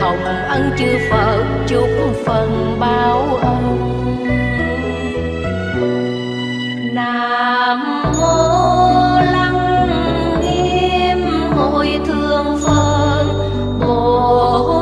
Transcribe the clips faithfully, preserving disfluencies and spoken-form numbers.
lòng ân chư Phật chúc phần bao ân. Nam mô Lăng Nghiêm Hội Thượng Phật Bồ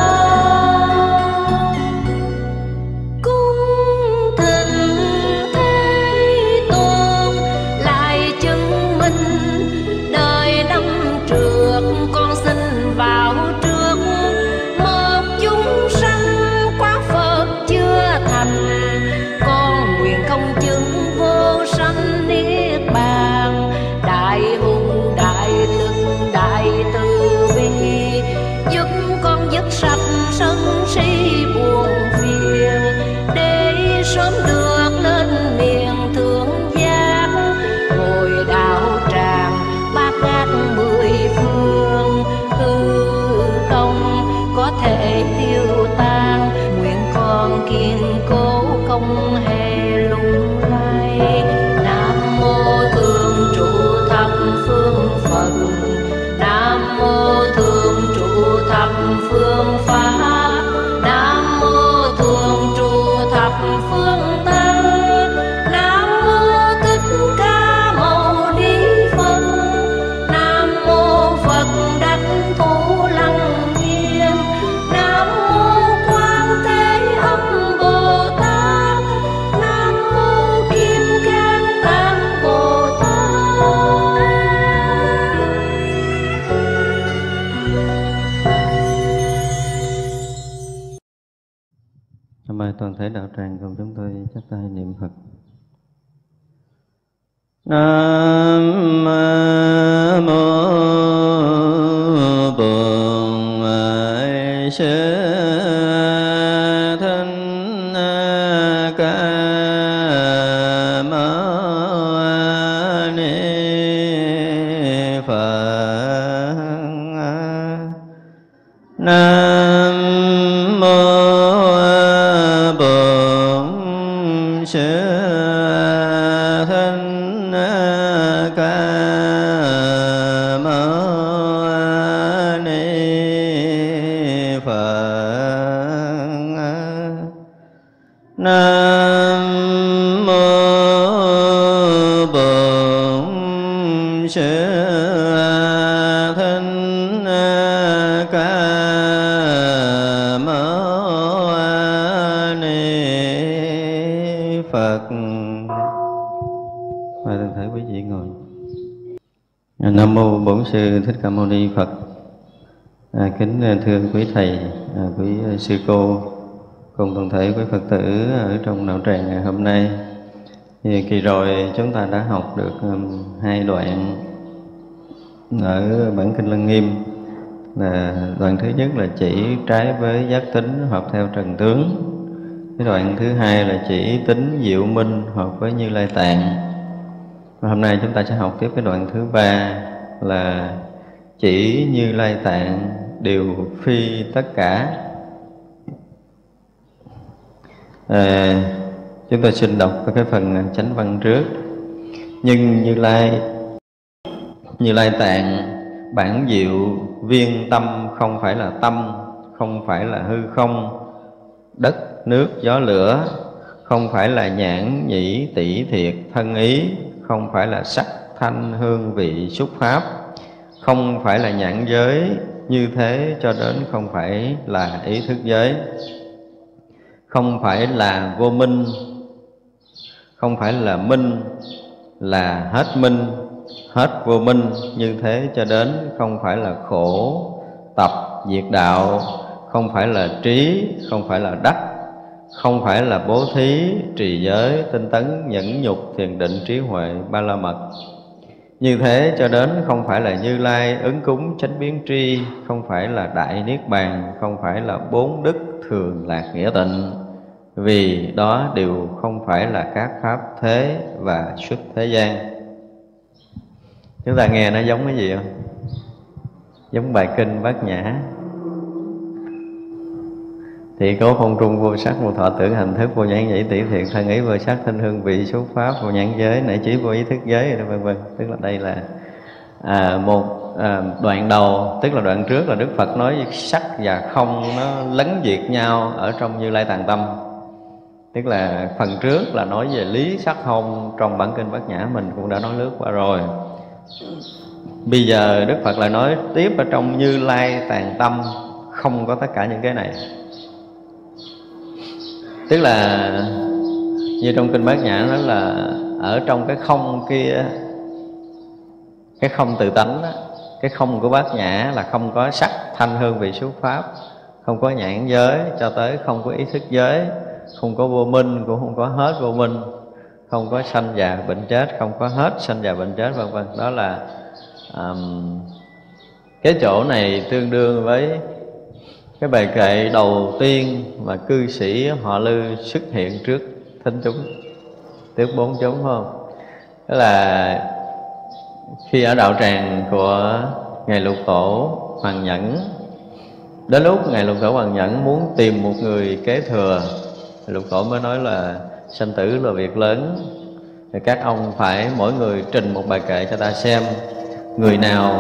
Tát, cung thỉnh Thế Tôn lại chứng minh. Đời năm trước con xin vào trước, một chúng sanh quá Phật chưa thành, con nguyện không chứng vô sanh niết bàn. Đại hùng đại lực đại từ bi, giúp con dứt sạch sân si buồn phiền, để sớm được lên miền thượng giác, ngồi đạo tràng bát ngát mười phương. Hư không có thể tiêu tan, nguyện con kiên cố không hề lung lay. Nam mô Thường trụ thập phương Phật, Nam mô Thường trụ thập phương Pháp, Nam mô Thường trụ thập phương Tăng, Nam mô Thích Ca Mâu Ni Phật, Nam mô Phật Đảnh Thủ Lăng Nghiêm, Nam mô Quan Thế Âm Bồ Tát, Nam mô Kim Cang Tạng Bồ Tát. Hôm nay toàn thể đạo tràng cùng chúng tôi chắp tay niệm Phật. Nam mô Bổn Sư Thích Ca Mâu Ni Phật. Nam mô Bổn Sư Thích Ca Mâu Ni Phật. Nam mô Bổn Sư Thích Ca Mâu Ni Phật. Mời toàn thể quý vị ngồi. Nam mô Bổn Sư Thích Ca Mâu Ni Phật. À, kính thưa quý thầy, à, quý sư cô cùng toàn thể quý Phật tử ở trong đạo tràng ngày hôm nay. Thì kỳ rồi chúng ta đã học được um, hai đoạn ở bản kinh Lăng Nghiêm. Là đoạn thứ nhất là chỉ trái với giác tính hợp theo trần tướng. Cái đoạn thứ hai là chỉ tính diệu minh hợp với Như Lai Tạng. Và hôm nay chúng ta sẽ học tiếp cái đoạn thứ ba là chỉ Như Lai Tạng đều phi tất cả. À, chúng tôi xin đọc cái phần chánh văn trước. Nhưng Như Lai Như Lai Tạng bản diệu viên tâm không phải là tâm, không phải là hư không, đất, nước, gió, lửa, không phải là nhãn, nhĩ, tỷ, thiệt, thân ý, không phải là sắc, thanh, hương, vị, xúc, pháp, không phải là nhãn giới, như thế cho đến không phải là ý thức giới, không phải là vô minh, không phải là minh, là hết minh, hết vô minh, như thế cho đến không phải là khổ, tập, diệt đạo, không phải là trí, không phải là đắc, không phải là bố thí, trì giới, tinh tấn, nhẫn nhục, thiền định, trí huệ, ba la mật. Như thế cho đến không phải là Như Lai, ứng cúng, chánh biến tri, không phải là đại niết bàn, không phải là bốn đức thường lạc nghĩa tịnh. Vì đó đều không phải là các pháp thế và xuất thế gian. Chúng ta nghe nó giống cái gì không? Giống bài kinh Bát Nhã. Thị cố không trung vô sắc vô thọ tưởng hành thức vô nhãn nhĩ tỷ thiện thân ý vô sắc thanh hương vị xúc pháp vô nhãn giới nảy trí vô ý thức giới vân vân. Tức là đây là à, một à, đoạn đầu, tức là đoạn trước là Đức Phật nói sắc và không nó lấn diệt nhau ở trong Như Lai Tạng Tâm. Tức là phần trước là nói về lý sắc không, trong bản kinh Bát Nhã mình cũng đã nói lướt qua rồi. Bây giờ Đức Phật lại nói tiếp ở trong Như Lai Tạng Tâm không có tất cả những cái này. Tức là như trong kinh Bát Nhã nói là ở trong cái không kia, cái không tự tánh đó, cái không của Bát Nhã là không có sắc thanh hương vị xúc pháp, không có nhãn giới cho tới không có ý thức giới, không có vô minh cũng không có hết vô minh, không có sanh già bệnh chết, không có hết sanh già bệnh chết, vân vân. Đó là um, cái chỗ này tương đương với cái bài kệ đầu tiên mà cư sĩ Họ Lư xuất hiện trước thính chúng, trước bốn chúng, phải không? Đó là khi ở đạo tràng của Ngài Lục Tổ Hoàng Nhẫn, đến lúc Ngài Lục Tổ Hoàng Nhẫn muốn tìm một người kế thừa, Lục Tổ mới nói là sanh tử là việc lớn, thì các ông phải mỗi người trình một bài kệ cho ta xem, người nào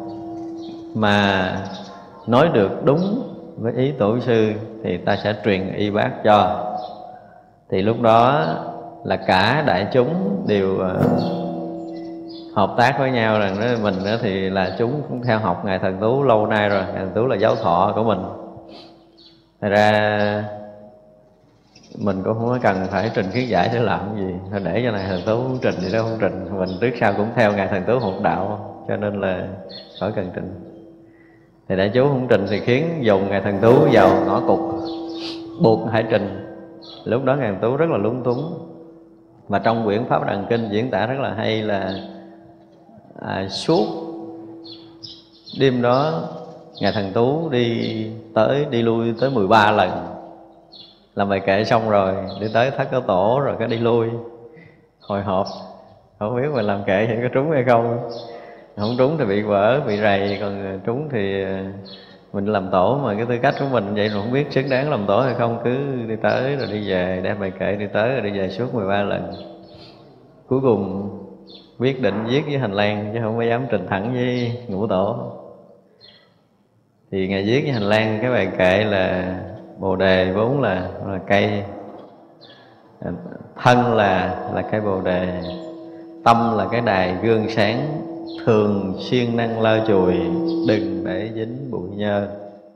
mà nói được đúng với ý tổ sư thì ta sẽ truyền y bác cho. Thì lúc đó là cả đại chúng đều uh, hợp tác với nhau rằng đó, mình đó thì là chúng cũng theo học Ngài Thần Tú lâu nay rồi, Ngài Thần Tú là giáo thọ của mình. Thật ra mình cũng không có cần phải trình khuyết giải để làm cái gì, thôi để cho Ngài Thần Tú trình thì đó không trình, mình trước sau cũng theo Ngài Thần Tú hộ đạo, cho nên là khỏi cần trình. Thì đại chú không trình thì khiến dùng Ngài Thần Tú vào ngõ cụt, buộc phải trình. Lúc đó Ngài Thần Tú rất là lúng túng. Mà trong quyển Pháp Đàn Kinh diễn tả rất là hay là à, suốt đêm đó Ngài Thần Tú đi tới đi lui tới mười ba lần, làm bài kệ xong rồi đi tới Thất Có Tổ rồi cái đi lui hồi hộp, không biết mình làm kệ thì có trúng hay không. Không trúng thì bị vỡ, bị rầy, còn trúng thì mình làm tổ, mà cái tư cách của mình vậy rồi không biết xứng đáng làm tổ hay không, cứ đi tới rồi đi về, đem bài kệ đi tới rồi đi về suốt mười ba lần. Cuối cùng quyết định viết với Hành Lang chứ không có dám trình thẳng với Ngũ Tổ. Thì Ngài viết với Hành Lang cái bài kệ là Bồ Đề vốn là là cây, thân là là cây Bồ Đề, tâm là cái đài gương sáng, thường siêng năng lau chùi, đừng để dính bụi nhơ.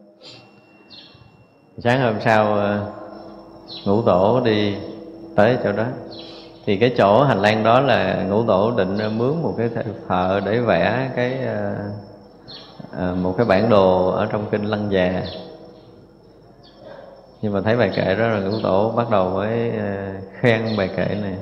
Sáng hôm sau Ngũ Tổ đi tới chỗ đó, thì cái chỗ hành lang đó là Ngũ Tổ định mướn một cái thợ để vẽ cái à, một cái bản đồ ở trong kinh Lăng Già. Nhưng mà thấy bài kệ đó rồi Ngũ Tổ bắt đầu mới khen bài kệ này.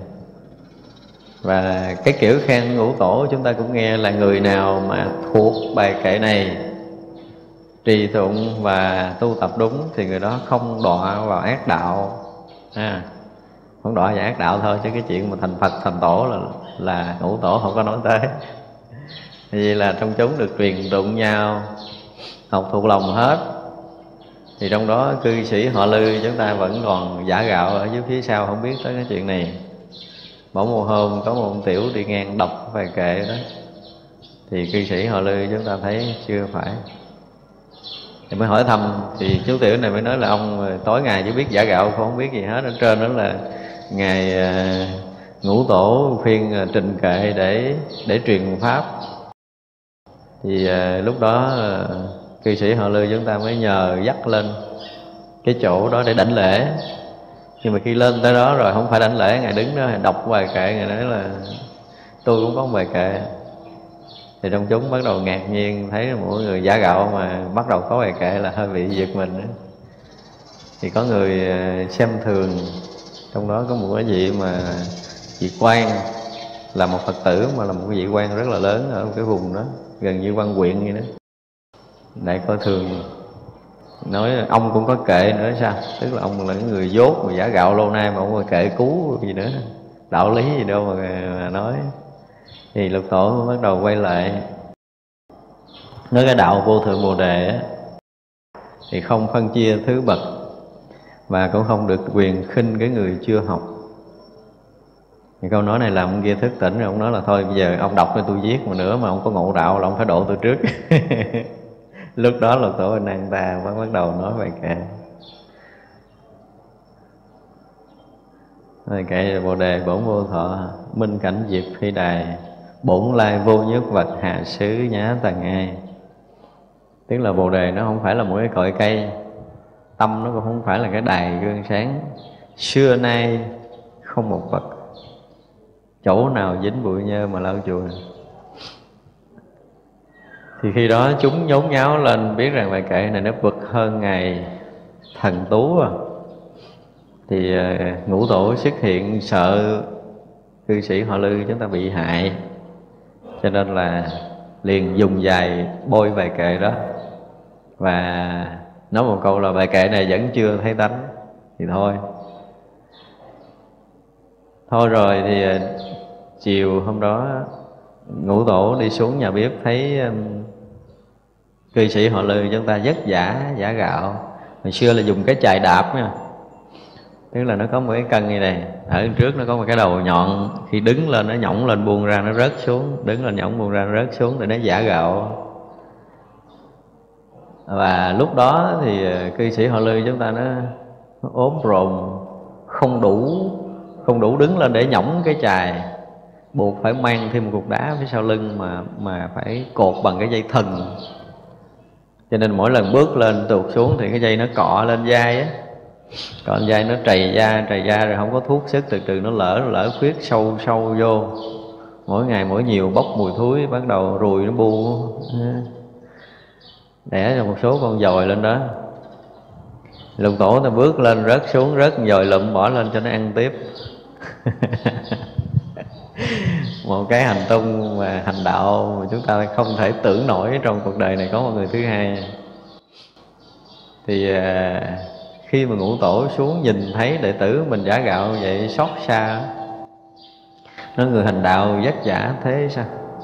Và cái kiểu khen Ngũ Tổ chúng ta cũng nghe là người nào mà thuộc bài kệ này, trì tụng và tu tập đúng thì người đó không đọa vào ác đạo. À, không đọa vào ác đạo thôi, chứ cái chuyện mà thành Phật thành Tổ là là Ngũ Tổ không có nói tới. Vì là trong chúng được truyền tụng nhau, học thuộc lòng hết. Thì trong đó cư sĩ Họ Lư chúng ta vẫn còn giả gạo ở dưới phía sau, không biết tới cái chuyện này. Bỗng một hôm có một ông tiểu đi ngang đọc bài kệ đó, thì cư sĩ Họ Lư chúng ta thấy chưa phải, thì mới hỏi thăm. Thì chú tiểu này mới nói là ông tối ngày chỉ biết giả gạo, không biết gì hết. Ở trên đó là Ngài Ngũ Tổ khuyên trình kệ để để truyền pháp. Thì lúc đó cư sĩ Họ Lư chúng ta mới nhờ dắt lên cái chỗ đó để đảnh lễ. Nhưng mà khi lên tới đó rồi không phải đảnh lễ, Ngài đứng đó đọc bài kệ, Ngài nói là tôi cũng có một bài kệ. Thì trong chúng bắt đầu ngạc nhiên, thấy mỗi người giả gạo mà bắt đầu có bài kệ là hơi bị giật mình đó. Thì có người xem thường, trong đó có một cái vị mà vị quan, là một Phật tử mà là một cái vị quan rất là lớn ở cái vùng đó, gần như quan huyện vậy đó. Đại coi thường, nói ông cũng có kệ nữa sao? Tức là ông là người dốt mà giả gạo lâu nay mà ông có kệ cứu gì nữa, đạo lý gì đâu mà, mà nói. Thì Lục Tổ bắt đầu quay lại nói cái đạo vô thượng Bồ Đề á, thì không phân chia thứ bậc, và cũng không được quyền khinh cái người chưa học. Thì câu nói này làm ông kia thức tỉnh rồi, ông nói là thôi bây giờ ông đọc cho tôi viết mà nữa mà ông có ngộ đạo là ông phải độ tôi trước. Lúc đó Lục Tổ A Nan Ta bắt bắt đầu nói bài kệ. Bài kệ Bồ Đề Bổn Vô Thọ minh cảnh diệp phi đài, bổn lai vô nhất vật hạ xứ nhá tầng ai. Tức là Bồ Đề nó không phải là một cái cội cây, tâm nó cũng không phải là cái đài gương sáng, xưa nay không một vật, chỗ nào dính bụi nhơ mà lau chùi. Thì khi đó chúng nhốn nháo lên biết rằng bài kệ này nó bực hơn ngày thần tú à. Thì uh, Ngũ Tổ xuất hiện sợ cư sĩ Họ Lư chúng ta bị hại, cho nên là liền dùng giày bôi bài kệ đó và nói một câu là bài kệ này vẫn chưa thấy tánh. Thì thôi thôi rồi thì uh, chiều hôm đó Ngũ Tổ đi xuống nhà bếp thấy um, cư sĩ Họ Lư chúng ta vất vả giả gạo. Hồi xưa là dùng cái chài đạp nha, tức là nó có một cái cân như này, ở trước nó có một cái đầu nhọn, khi đứng lên nó nhõng lên buông ra nó rớt xuống, đứng lên nhõng buông ra nó rớt xuống để nó giả gạo. Và lúc đó thì cư sĩ Họ Lư chúng ta nó, nó ốm rồm, không đủ không đủ đứng lên để nhõng cái chài, buộc phải mang thêm một cục đá phía sau lưng mà mà phải cột bằng cái dây thừng. Cho nên mỗi lần bước lên tuột xuống thì cái dây nó cọ lên vai á, cọ lên vai nó trầy da trầy da rồi không có thuốc sức, từ từ nó lỡ nó lỡ khuyết sâu sâu vô, mỗi ngày mỗi nhiều bốc mùi thúi, bắt đầu ruồi nó bu, đẻ ra một số con dòi lên đó. Lục Tổ ta bước lên rớt xuống, rớt dòi lụm bỏ lên cho nó ăn tiếp. Một cái hành tung và hành đạo mà chúng ta không thể tưởng nổi trong cuộc đời này có một người thứ hai. Thì à, khi mà Ngũ Tổ xuống nhìn thấy đệ tử mình giả gạo vậy xót xa, nói người hành đạo vất vả thế sao.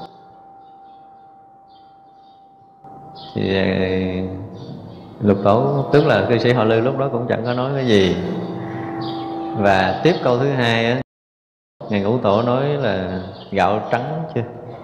Thì à, Lục Tổ tức là cư sĩ Họ Lư lúc đó cũng chẳng có nói cái gì. Và tiếp câu thứ hai á, Ngài Ngũ Tổ nói là gạo trắng chưa,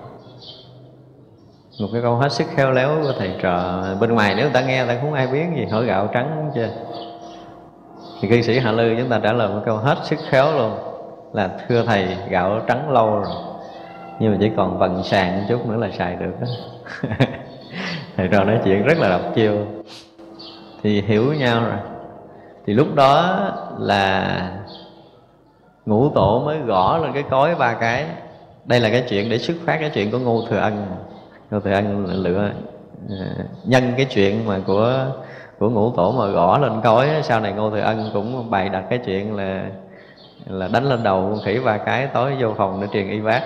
một cái câu hết sức khéo léo của thầy trò. Bên ngoài nếu người ta nghe người ta không ai biết gì, hỏi gạo trắng chưa. Thì cư sĩ Hạ Lư chúng ta trả lời một câu hết sức khéo luôn là thưa thầy gạo trắng lâu rồi, nhưng mà chỉ còn vần sàn một chút nữa là xài được đó. Thầy trò nói chuyện rất là độc chiêu, thì hiểu nhau rồi. Thì lúc đó là Ngũ Tổ mới gõ lên cái cối ba cái. Đây là cái chuyện để xuất phát cái chuyện của Ngô Thừa Ân. Ngô Thừa Ân lựa nhân cái chuyện mà của của Ngũ Tổ mà gõ lên cối, sau này Ngô Thừa Ân cũng bày đặt cái chuyện là là đánh lên đầu con khỉ ba cái, tối vô phòng để truyền y bác.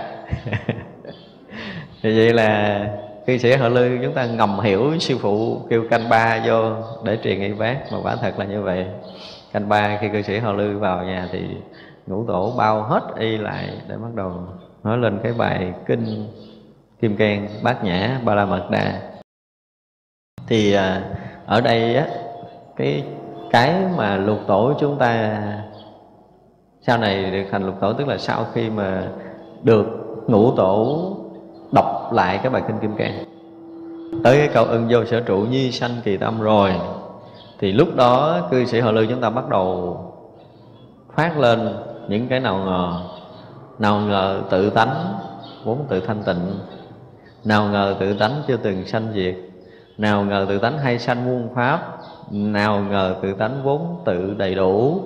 Thì vậy là cư sĩ Họ Lư chúng ta ngầm hiểu sư phụ kêu canh ba vô để truyền y bác, mà quả thật là như vậy. Canh ba khi cư sĩ Họ Lư vào nhà thì Ngũ Tổ bao hết y lại để bắt đầu nói lên cái bài kinh Kim Cang Bát Nhã Ba La Mật Đa. Thì à, ở đây á, cái cái mà Lục Tổ chúng ta sau này được thành Lục Tổ, tức là sau khi mà được Ngũ Tổ đọc lại cái bài kinh Kim Cang tới cái câu ưng vô sở trụ nhi sanh kỳ tâm rồi, thì lúc đó cư sĩ Họ Lư chúng ta bắt đầu phát lên những cái nào ngờ. Nào ngờ tự tánh vốn tự thanh tịnh, nào ngờ tự tánh chưa từng sanh diệt, nào ngờ tự tánh hay sanh muôn pháp, nào ngờ tự tánh vốn tự đầy đủ.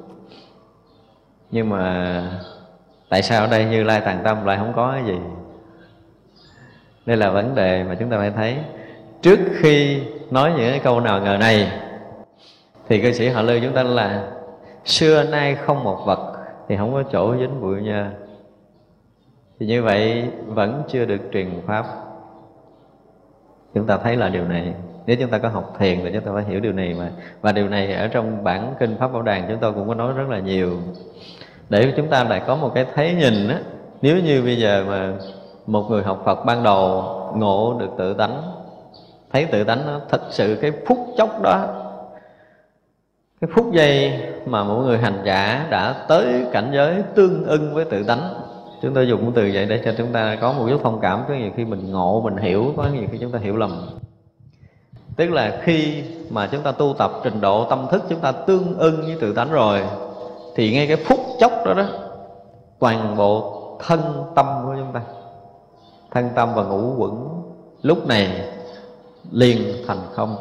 Nhưng mà tại sao ở đây Như Lai Tạng Tâm lại không có cái gì? Đây là vấn đề mà chúng ta phải thấy. Trước khi nói những cái câu nào ngờ này thì cư sĩ Họ Lư chúng ta là xưa nay không một vật thì không có chỗ dính bụi nha. Thì như vậy vẫn chưa được truyền pháp. Chúng ta thấy là điều này, nếu chúng ta có học thiền thì chúng ta phải hiểu điều này mà. Và điều này ở trong bản kinh Pháp Bảo Đàn chúng tôi cũng có nói rất là nhiều, để chúng ta lại có một cái thấy nhìn á. Nếu như bây giờ mà một người học Phật ban đầu ngộ được tự tánh, thấy tự tánh nó thật sự cái phút chốc đó, cái phút giây mà mỗi người hành giả đã tới cảnh giới tương ưng với tự tánh, chúng tôi dùng cái từ vậy để cho chúng ta có một chút thông cảm. Có nhiều khi mình ngộ, mình hiểu, có nhiều khi chúng ta hiểu lầm. Tức là khi mà chúng ta tu tập trình độ tâm thức chúng ta tương ưng với tự tánh rồi, thì ngay cái phút chốc đó đó, toàn bộ thân tâm của chúng ta, thân tâm và ngũ quẩn lúc này liền thành không.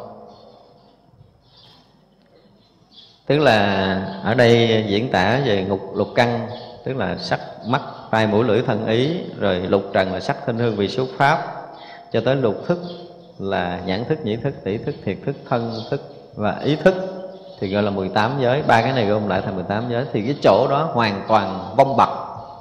Tức là ở đây diễn tả về ngục lục căn, tức là sắc, mắt, tai, mũi, lưỡi, thân, ý. Rồi lục trần là sắc, thanh, hương, vị, xúc, pháp. Cho tới lục thức là nhãn thức, nhĩ thức, tỷ thức, thiệt thức, thân thức và ý thức, thì gọi là mười tám giới. Ba cái này gom lại thành mười tám giới. Thì cái chỗ đó hoàn toàn vong bặt.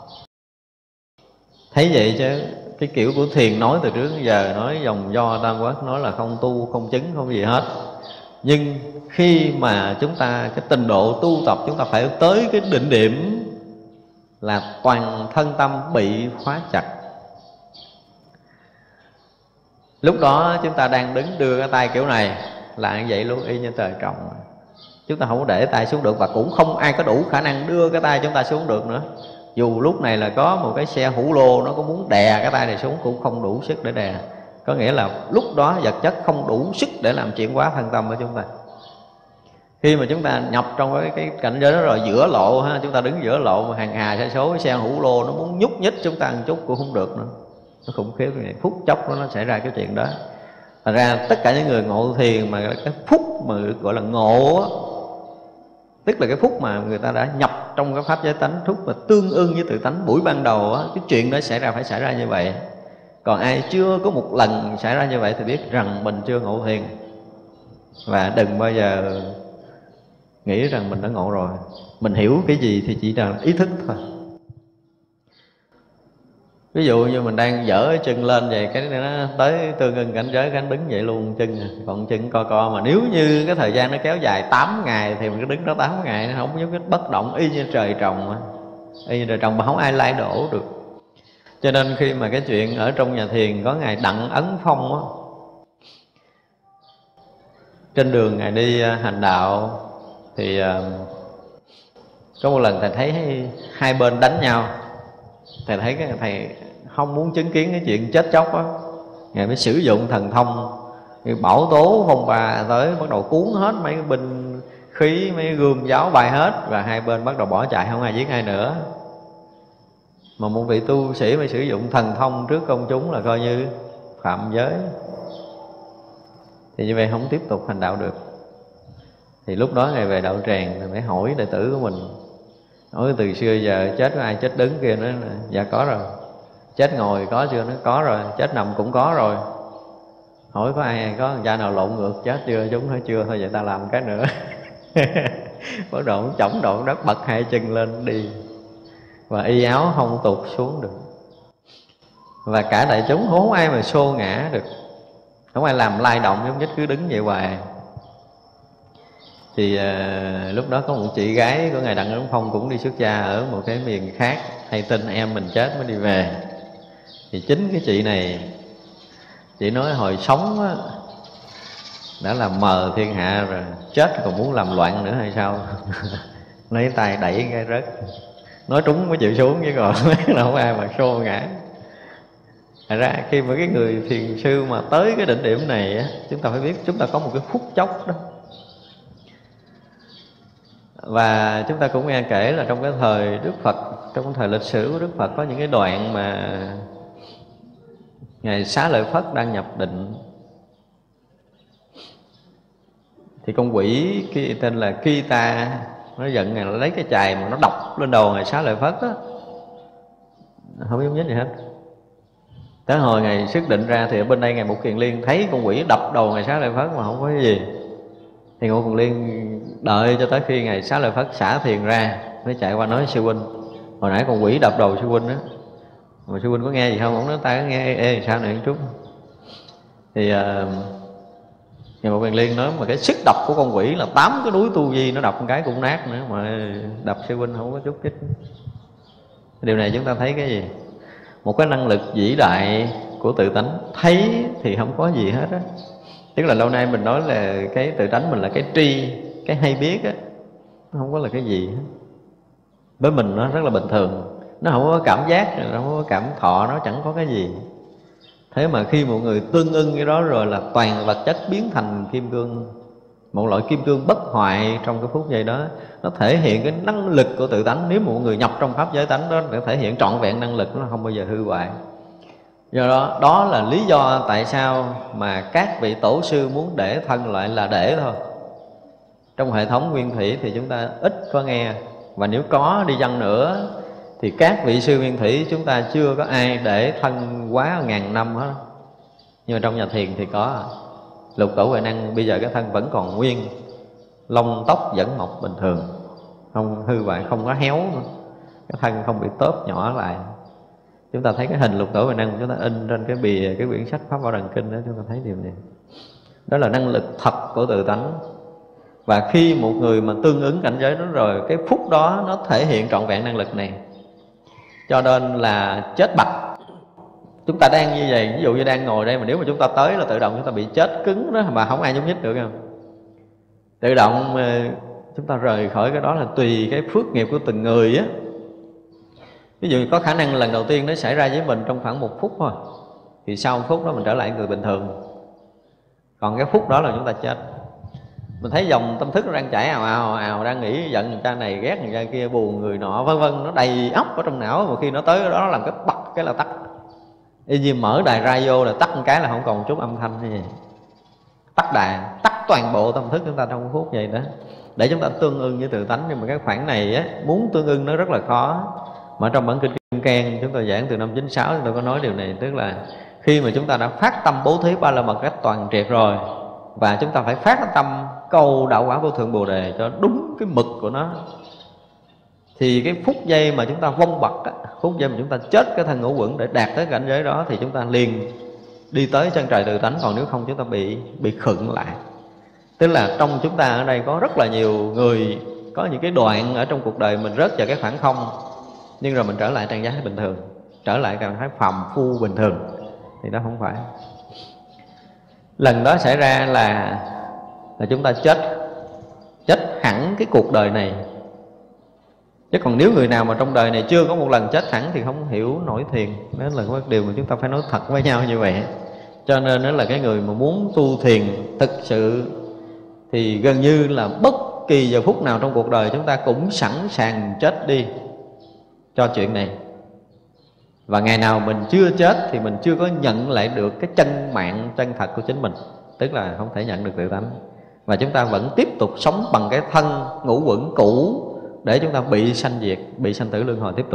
Thấy vậy chứ cái kiểu của thiền nói từ trước đến giờ, nói dòng do tam quốc, nói là không tu, không chứng, không gì hết. Nhưng khi mà chúng ta, cái trình độ tu tập chúng ta phải tới cái đỉnh điểm là toàn thân tâm bị khóa chặt. Lúc đó chúng ta đang đứng đưa cái tay kiểu này là như vậy luôn, y như trời trồng. Chúng ta không có để tay xuống được, và cũng không ai có đủ khả năng đưa cái tay chúng ta xuống được nữa. Dù lúc này là có một cái xe hủ lô nó có muốn đè cái tay này xuống cũng không đủ sức để đè. Có nghĩa là lúc đó vật chất không đủ sức để làm chuyển hóa thân tâm của chúng ta. Khi mà chúng ta nhập trong cái, cái cảnh giới đó rồi, giữa lộ ha, chúng ta đứng giữa lộ mà hàng hà sa số cái xe hủ lô nó muốn nhúc nhích chúng ta một chút cũng không được nữa. Nó khủng khiếp như vậy, phút chốc đó nó xảy ra cái chuyện đó. Thật ra tất cả những người ngộ thiền mà cái phút mà gọi là ngộ á, tức là cái phút mà người ta đã nhập trong cái pháp giới tánh, phút mà tương ưng với tự tánh buổi ban đầu á, cái chuyện đó xảy ra phải xảy ra như vậy. Còn ai chưa có một lần xảy ra như vậy thì biết rằng mình chưa ngộ thiền. Và đừng bao giờ nghĩ rằng mình đã ngộ rồi. Mình hiểu cái gì thì chỉ là ý thức thôi. Ví dụ như mình đang dở chân lên vậy, cái nó tới tương ưng cảnh giới, cái anh đứng vậy luôn chân, còn chân co co. Mà nếu như cái thời gian nó kéo dài tám ngày thì mình cứ đứng đó tám ngày, nó không nhúc nhích bất động, y như trời trồng, y như trời trồng mà không ai lay đổ được. Cho nên khi mà cái chuyện ở trong nhà thiền có ngài Đặng Ấn Phong á, trên đường ngài đi hành đạo thì có một lần thầy thấy hai bên đánh nhau. Thầy thấy cái thầy không muốn chứng kiến cái chuyện chết chóc á, ngài mới sử dụng thần thông bảo tố phong ba tới, bắt đầu cuốn hết mấy cái binh khí, mấy cái gươm giáo bay hết, và hai bên bắt đầu bỏ chạy, không ai giết ai nữa. Mà một vị tu sĩ mà sử dụng thần thông trước công chúng là coi như phạm giới, thì như vậy không tiếp tục hành đạo được. Thì lúc đó ngài về đạo tràng thì mới hỏi đệ tử của mình, hỏi từ xưa giờ chết có ai chết đứng kia? Nói dạ có rồi. Chết ngồi có chưa? Nó có rồi. Chết nằm cũng có rồi. Hỏi có ai có thằng cha nào lộn ngược chết chưa? Chúng nói chưa, thôi vậy ta làm cái nữa. Bắt đầu chổng độn đất, bật hai chân lên đi, và y áo không tụt xuống được. Và cả đại chúng không ai mà xô ngã được, không ai làm lay động, giống như cứ đứng vậy hoài. Thì uh, lúc đó có một chị gái của ngài Đặng Ấn Phong cũng đi xuất gia ở một cái miền khác, hay tin em mình chết mới đi về. Thì chính cái chị này, chị nói hồi sống á, đã làm mờ thiên hạ rồi, chết còn muốn làm loạn nữa hay sao? Lấy tay đẩy cái rớt, nói trúng mới chịu xuống, chứ còn là không ai mà xô ngã. Thật ra khi mà cái người thiền sư mà tới cái đỉnh điểm này á, chúng ta phải biết chúng ta có một cái phút chốc đó. Và chúng ta cũng nghe kể là trong cái thời Đức Phật, trong cái thời lịch sử của Đức Phật, có những cái đoạn mà ngài Xá Lợi Phất đang nhập định, thì con quỷ cái tên là Kita nó giận ngài, nó lấy cái chày mà nó đập lên đầu ngài Xá Lợi Phất á, không biết nhích gì hết. Tới hồi ngày xuất định ra thì ở bên đây ngài Mục Kiền Liên thấy con quỷ đập đầu ngài Xá Lợi Phất mà không có cái gì, thì Ngô Kiền Liên đợi cho tới khi ngài Xá Lợi Phất xả thiền ra mới chạy qua nói sư huynh, hồi nãy con quỷ đập đầu sư huynh đó, mà sư huynh có nghe gì không? Ông nói ta có nghe. Ê, ê sao này một chút. Thì uh, ngài Mục Kiền Liên nói mà cái sức đập của con quỷ là tám cái núi Tu Di, nó đập một cái cũng nát nữa, mà đập sư huynh không có chút ít. Điều này chúng ta thấy cái gì? Một cái năng lực vĩ đại của tự tánh, thấy thì không có gì hết á. Tức là lâu nay mình nói là cái tự tánh mình là cái tri, cái hay biết á. nó không có là cái gì hết. Với mình nó rất là bình thường, nó không có cảm giác, nó không có cảm thọ, nó chẳng có cái gì. Thế mà khi một người tương ưng cái đó rồi là toàn vật chất biến thành kim cương, một loại kim cương bất hoại trong cái phút giây đó. Nó thể hiện cái năng lực của tự tánh. Nếu một người nhập trong pháp giới tánh đó để thể hiện trọn vẹn năng lực, nó không bao giờ hư hoại. Do đó, đó là lý do tại sao mà các vị tổ sư muốn để thân lại là để thôi. Trong hệ thống nguyên thủy thì chúng ta ít có nghe, và nếu có đi chăng nữa thì các vị sư nguyên thủy chúng ta chưa có ai để thân quá ngàn năm hết. Nhưng mà trong nhà thiền thì có. Lục Tổ Huệ Năng bây giờ cái thân vẫn còn nguyên, lông tóc vẫn mọc bình thường, không hư hoại, không có héo nữa. Cái thân không bị tóp nhỏ lại. Chúng ta thấy cái hình Lục Tổ Huệ Năng chúng ta in trên cái bìa cái quyển sách Pháp Bảo Đàn Kinh đó, chúng ta thấy điều này. Đó là năng lực thật của tự tánh. Và khi một người mà tương ứng cảnh giới đó rồi, cái phút đó nó thể hiện trọn vẹn năng lực này. Cho nên là chết bạch. Chúng ta đang như vậy, ví dụ như đang ngồi đây mà nếu mà chúng ta tới là tự động chúng ta bị chết cứng đó, mà không ai nhúc nhích được không? Tự động chúng ta rời khỏi cái đó là tùy cái phước nghiệp của từng người á. Ví dụ có khả năng lần đầu tiên nó xảy ra với mình trong khoảng một phút thôi, thì sau một phút đó mình trở lại người bình thường. Còn cái phút đó là chúng ta chết. Mình thấy dòng tâm thức nó đang chảy ào ào ào, đang nghĩ giận người ta này, ghét người ta kia, buồn người nọ, vân vân, nó đầy óc ở trong não. Mà khi nó tới đó nó làm cái bật cái là tắt. Y như mở đài radio là tắt một cái là không còn chút âm thanh hay gì. Tắt đài, tắt toàn bộ tâm thức chúng ta trong phút vậy đó, để chúng ta tương ưng với tự tánh. Nhưng mà cái khoảng này á, muốn tương ưng nó rất là khó. Mà trong bản kinh Kim Cang chúng tôi giảng từ năm chín sáu, chúng tôi có nói điều này. Tức là khi mà chúng ta đã phát tâm bố thí ba la mật cách toàn triệt rồi, và chúng ta phải phát tâm cầu đạo quả vô thượng Bồ Đề cho đúng cái mực của nó, thì cái phút giây mà chúng ta vong bật á, phút giây mà chúng ta chết cái thân ngũ uẩn để đạt tới cảnh giới đó, thì chúng ta liền đi tới chân trời tự tánh. Còn nếu không chúng ta bị bị khựng lại. Tức là trong chúng ta ở đây có rất là nhiều người có những cái đoạn ở trong cuộc đời mình rớt vào cái khoảng không, nhưng rồi mình trở lại trạng thái bình thường, trở lại trạng thái phàm phu bình thường, thì đó không phải. Lần đó xảy ra là là chúng ta chết chết hẳn cái cuộc đời này. Chứ còn nếu người nào mà trong đời này chưa có một lần chết hẳn thì không hiểu nổi thiền. Đó là cái điều mà chúng ta phải nói thật với nhau như vậy. Cho nên đó là cái người mà muốn tu thiền thực sự thì gần như là bất kỳ giờ phút nào trong cuộc đời chúng ta cũng sẵn sàng chết đi cho chuyện này. Và ngày nào mình chưa chết thì mình chưa có nhận lại được cái chân mạng chân thật của chính mình. Tức là không thể nhận được tự tánh. Và chúng ta vẫn tiếp tục sống bằng cái thân ngũ uẩn cũ để chúng ta bị sanh diệt, bị sanh tử luân hồi tiếp tục.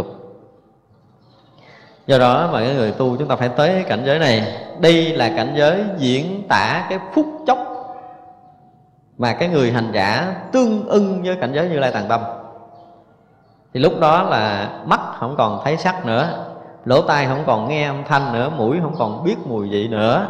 Do đó mà cái người tu chúng ta phải tới cái cảnh giới này. Đây là cảnh giới diễn tả cái phút chốc mà cái người hành giả tương ưng với cảnh giới Như Lai Tạng Tâm. Thì lúc đó là mắt không còn thấy sắc nữa, lỗ tai không còn nghe âm thanh nữa, mũi không còn biết mùi vị nữa,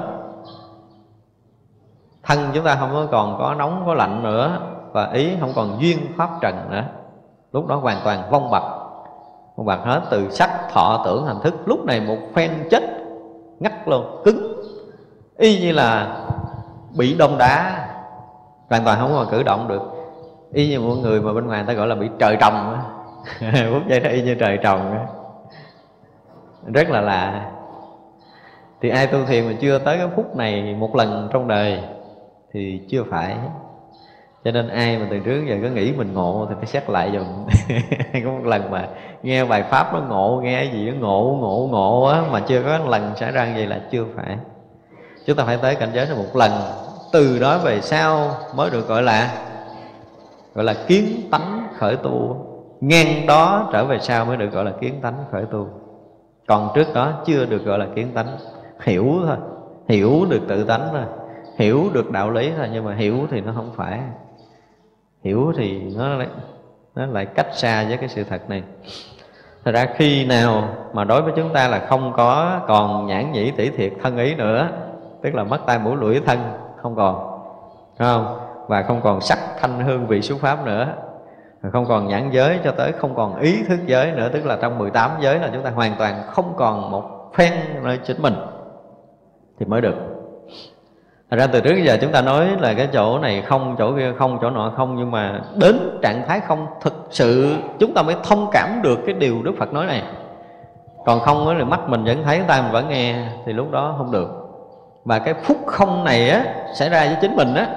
thân chúng ta không còn có nóng có lạnh nữa, và ý không còn duyên pháp trần nữa. Lúc đó hoàn toàn vong bật, vong bật hết từ sắc thọ tưởng hành thức. Lúc này một phen chết ngắt luôn, cứng, y như là bị đông đá, hoàn toàn không còn cử động được. Y như một người mà bên ngoài ta gọi là bị trời trồng. Phút giây đó y như trời trồng, rất là lạ. Thì ai tu thiền mà chưa tới cái phút này một lần trong đời thì chưa phải. Cho nên ai mà từ trước giờ có nghĩ mình ngộ thì phải xét lại dùm. Có một lần mà nghe bài pháp nó ngộ, nghe cái gì nó ngộ ngộ ngộ á, mà chưa có một lần xảy ra như vậy là chưa phải. Chúng ta phải tới cảnh giới này một lần, từ đó về sau mới được gọi là gọi là kiến tánh khởi tu. Ngang đó trở về sau mới được gọi là kiến tánh khởi tu. Còn trước đó chưa được gọi là kiến tánh. Hiểu thôi, hiểu được tự tánh thôi, hiểu được đạo lý thôi, nhưng mà hiểu thì nó không phải. Hiểu thì nó lại, nó lại cách xa với cái sự thật này. Thật ra khi nào mà đối với chúng ta là không có còn nhãn nhĩ tỷ thiệt thân ý nữa, tức là mắt tai mũi lưỡi thân không còn, phải không? Và không còn sắc thanh hương vị xúc pháp nữa, không còn nhãn giới cho tới không còn ý thức giới nữa. Tức là trong mười tám giới là chúng ta hoàn toàn không còn một phen nơi chính mình thì mới được. Thật ra từ trước giờ chúng ta nói là cái chỗ này không, chỗ kia không, chỗ nọ không, nhưng mà đến trạng thái không thực sự chúng ta mới thông cảm được cái điều Đức Phật nói này. Còn không là mắt mình vẫn thấy, tai mình vẫn nghe, thì lúc đó không được. Và cái phút không này á xảy ra với chính mình á,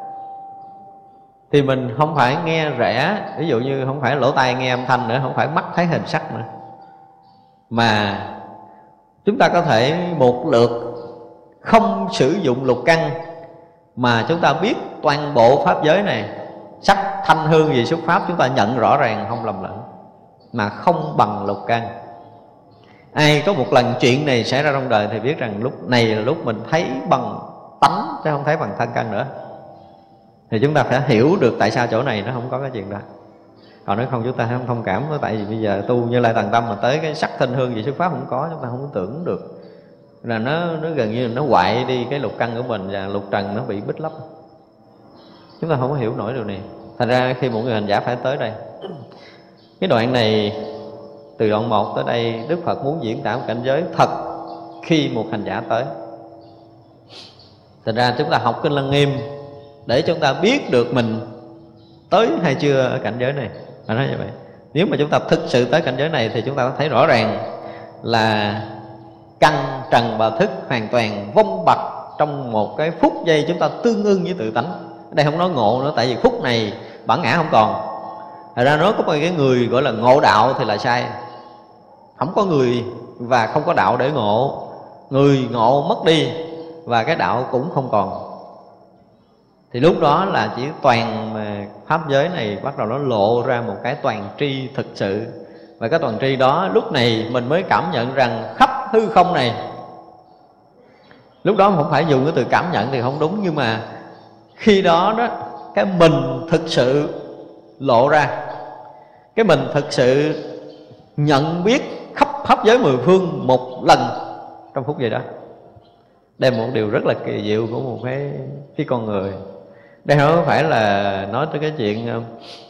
thì mình không phải nghe rẽ, ví dụ như không phải lỗ tai nghe âm thanh nữa, không phải mắt thấy hình sắc nữa, mà chúng ta có thể một lượt không sử dụng lục căn, mà chúng ta biết toàn bộ pháp giới này, sắc thanh hương gì xuất pháp chúng ta nhận rõ ràng không lầm lẫn, mà không bằng lục căn. Ai có một lần chuyện này xảy ra trong đời thì biết rằng lúc này là lúc mình thấy bằng tánh chứ không thấy bằng thân căn nữa. Thì chúng ta phải hiểu được tại sao chỗ này nó không có cái chuyện đó. Còn nếu không chúng ta không thông cảm. Tại vì bây giờ tu Như Lai Tầng Tâm mà tới cái sắc thanh hương gì xuất pháp không có, chúng ta không có tưởng được. Là nó, nó gần như là nó hoại đi cái lục căn của mình, và lục trần nó bị bít lấp. Chúng ta không có hiểu nổi điều này. Thành ra khi một người hành giả phải tới đây, cái đoạn này từ đoạn một tới đây Đức Phật muốn diễn tả một cảnh giới thật khi một hành giả tới. Thành ra chúng ta học Kinh Lăng Nghiêm để chúng ta biết được mình tới hay chưa ở cảnh giới này. Phải nói như vậy. Nếu mà chúng ta thực sự tới cảnh giới này thì chúng ta có thấy rõ ràng là căn trần và thức hoàn toàn vong bặt trong một cái phút giây chúng ta tương ưng với tự tánh. Ở đây không nói ngộ nữa, tại vì phút này bản ngã không còn. Thật ra nói có một cái người gọi là ngộ đạo thì là sai. Không có người và không có đạo để ngộ. Người ngộ mất đi và cái đạo cũng không còn. Thì lúc đó là chỉ toàn pháp giới này bắt đầu nó lộ ra một cái toàn tri thực sự. Và cái toàn tri đó lúc này mình mới cảm nhận rằng khắp hư không này, lúc đó không phải dùng cái từ cảm nhận thì không đúng, nhưng mà khi đó đó cái mình thực sự lộ ra. Cái mình thực sự nhận biết khắp pháp giới mười phương một lần trong phút giây đó. Đây là một điều rất là kỳ diệu của một cái, cái con người. Đây không phải là nói tới cái chuyện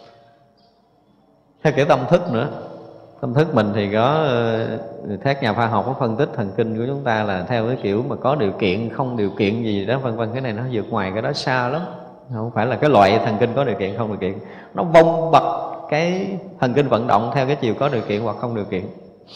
theo kiểu tâm thức nữa. Tâm thức mình thì có các nhà khoa học có phân tích thần kinh của chúng ta là theo cái kiểu mà có điều kiện, không điều kiện gì đó vân vân. Cái này nó vượt ngoài cái đó xa lắm. Không phải là cái loại thần kinh có điều kiện, không điều kiện. Nó vong bật cái thần kinh vận động theo cái chiều có điều kiện hoặc không điều kiện.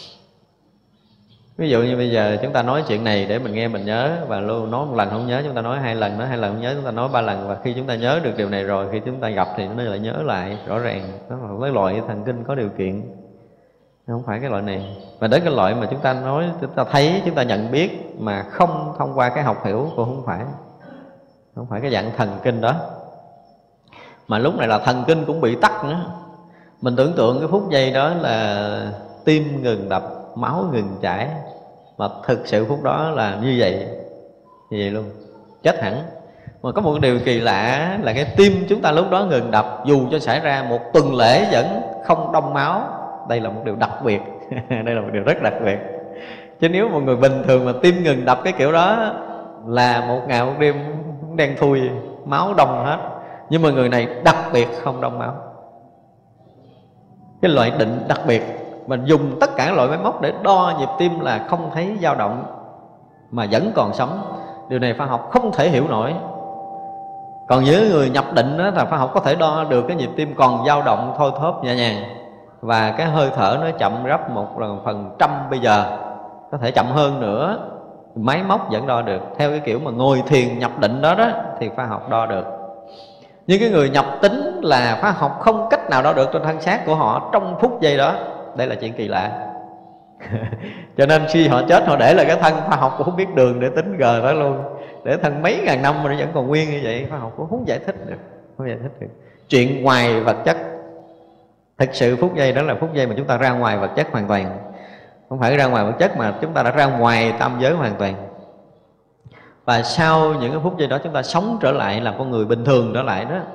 Ví dụ như bây giờ chúng ta nói chuyện này để mình nghe mình nhớ, và luôn nói một lần không nhớ, chúng ta nói hai lần, nói hai lần không nhớ, chúng ta nói ba lần. Và khi chúng ta nhớ được điều này rồi, khi chúng ta gặp thì nó lại nhớ lại rõ ràng. Đó là cái loại thần kinh có điều kiện, không phải cái loại này. Và đến cái loại mà chúng ta nói, chúng ta thấy, chúng ta nhận biết mà không thông qua cái học hiểu cũng không phải. Không phải cái dạng thần kinh đó. Mà lúc này là thần kinh cũng bị tắc nữa. Mình tưởng tượng cái phút giây đó là tim ngừng đập, máu ngừng chảy. Mà thực sự phút đó là như vậy. Như vậy luôn, chết hẳn. Mà có một điều kỳ lạ là cái tim chúng ta lúc đó ngừng đập, dù cho xảy ra một tuần lễ vẫn không đông máu. Đây là một điều đặc biệt. Đây là một điều rất đặc biệt. Chứ nếu một người bình thường mà tim ngừng đập cái kiểu đó là một ngày một đêm đen thui, máu đông hết. Nhưng mà người này đặc biệt không đông máu. Cái loại định đặc biệt. Mình dùng tất cả các loại máy móc để đo nhịp tim là không thấy dao động mà vẫn còn sống. Điều này khoa học không thể hiểu nổi. Còn với người nhập định đó là khoa học có thể đo được cái nhịp tim còn dao động thôi thóp nhẹ nhàng, và cái hơi thở nó chậm gấp một lần phần trăm bây giờ, có thể chậm hơn nữa, máy móc vẫn đo được. Theo cái kiểu mà ngồi thiền nhập định đó đó thì khoa học đo được. Nhưng cái người nhập tính là khoa học không cách nào đo được trên thân xác của họ trong phút giây đó. Đây là chuyện kỳ lạ. Cho nên khi họ chết họ để lại cái thân, khoa học cũng không biết đường để tính gờ đó luôn. Để thân mấy ngàn năm mà nó vẫn còn nguyên như vậy, khoa học cũng không giải thích được. Không giải thích được. Chuyện ngoài vật chất. Thực sự phút giây đó là phút giây mà chúng ta ra ngoài vật chất hoàn toàn. Không phải ra ngoài vật chất mà chúng ta đã ra ngoài tam giới hoàn toàn. Và sau những cái phút giây đó chúng ta sống trở lại làm con người bình thường trở lại đó,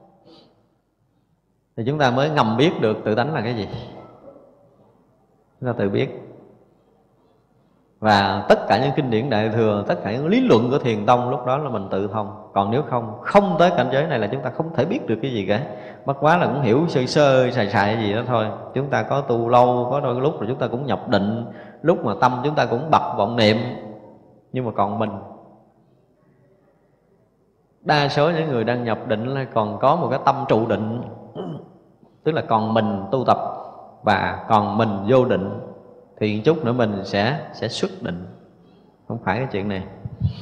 thì chúng ta mới ngầm biết được tự tánh là cái gì. Chúng ta tự biết. Và tất cả những kinh điển Đại Thừa, tất cả những lý luận của Thiền Tông lúc đó là mình tự thông. Còn nếu không, không tới cảnh giới này là chúng ta không thể biết được cái gì cả. Bất quá là cũng hiểu sơ sơ, xài xài gì đó thôi. Chúng ta có tu lâu, có đôi lúc rồi chúng ta cũng nhập định, lúc mà tâm chúng ta cũng bập vọng niệm. Nhưng mà còn mình, Đa số những người đang nhập định là còn có một cái tâm trụ định, tức là còn mình tu tập và còn mình vô định, thì chút nữa mình sẽ sẽ xuất định. Không phải cái chuyện này.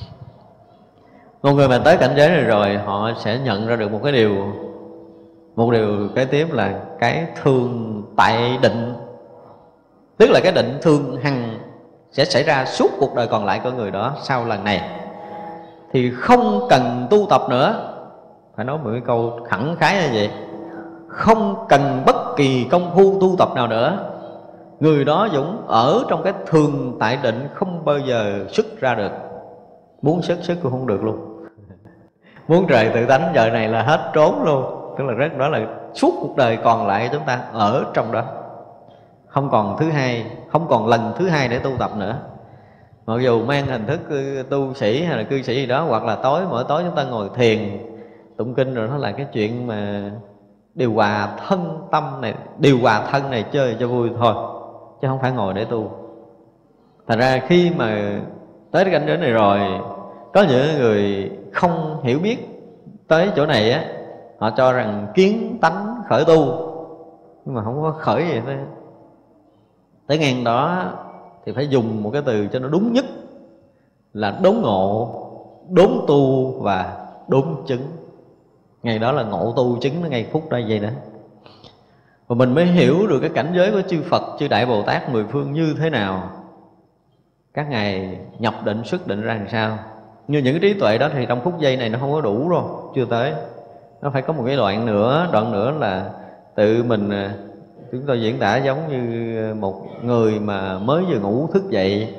Một người mà tới cảnh giới này rồi, họ sẽ nhận ra được một cái điều, một điều kế tiếp là cái thường tại định, tức là cái định thường hằng sẽ xảy ra suốt cuộc đời còn lại của người đó. Sau lần này thì không cần tu tập nữa, phải nói một cái câu khẳng khái như vậy, không cần bất kỳ công phu tu tập nào nữa. Người đó Dũng ở trong cái thường tại định, không bao giờ xuất ra được. Muốn xuất xuất cũng không được luôn. Muốn trời tự tánh giờ này là hết trốn luôn. Tức là rất đó là suốt cuộc đời còn lại chúng ta ở trong đó, không còn thứ hai, không còn lần thứ hai để tu tập nữa. Mặc dù mang hình thức tu sĩ hay là cư sĩ gì đó, hoặc là tối mỗi tối chúng ta ngồi thiền tụng kinh, rồi nó là cái chuyện mà điều hòa thân tâm này, điều hòa thân này chơi cho vui thôi, chứ không phải ngồi để tu. Thành ra khi mà tới cái cảnh giới này rồi, có những người không hiểu biết tới chỗ này á, họ cho rằng kiến tánh khởi tu, nhưng mà không có khởi gì tới. Tới ngang đó thì phải dùng một cái từ cho nó đúng nhất là đốn ngộ, đốn tu và đốn chứng. Ngày đó là ngộ tu chứng, nó ngay phút đây vậy đó. Và mình mới hiểu được cái cảnh giới của chư Phật, chư Đại Bồ Tát mười phương như thế nào. Các ngài nhập định xuất định ra làm sao. Như những cái trí tuệ đó thì trong phút giây này nó không có đủ rồi, chưa tới. Nó phải có một cái đoạn nữa, đoạn nữa là tự mình, chúng tôi diễn tả giống như một người mà mới vừa ngủ thức dậy,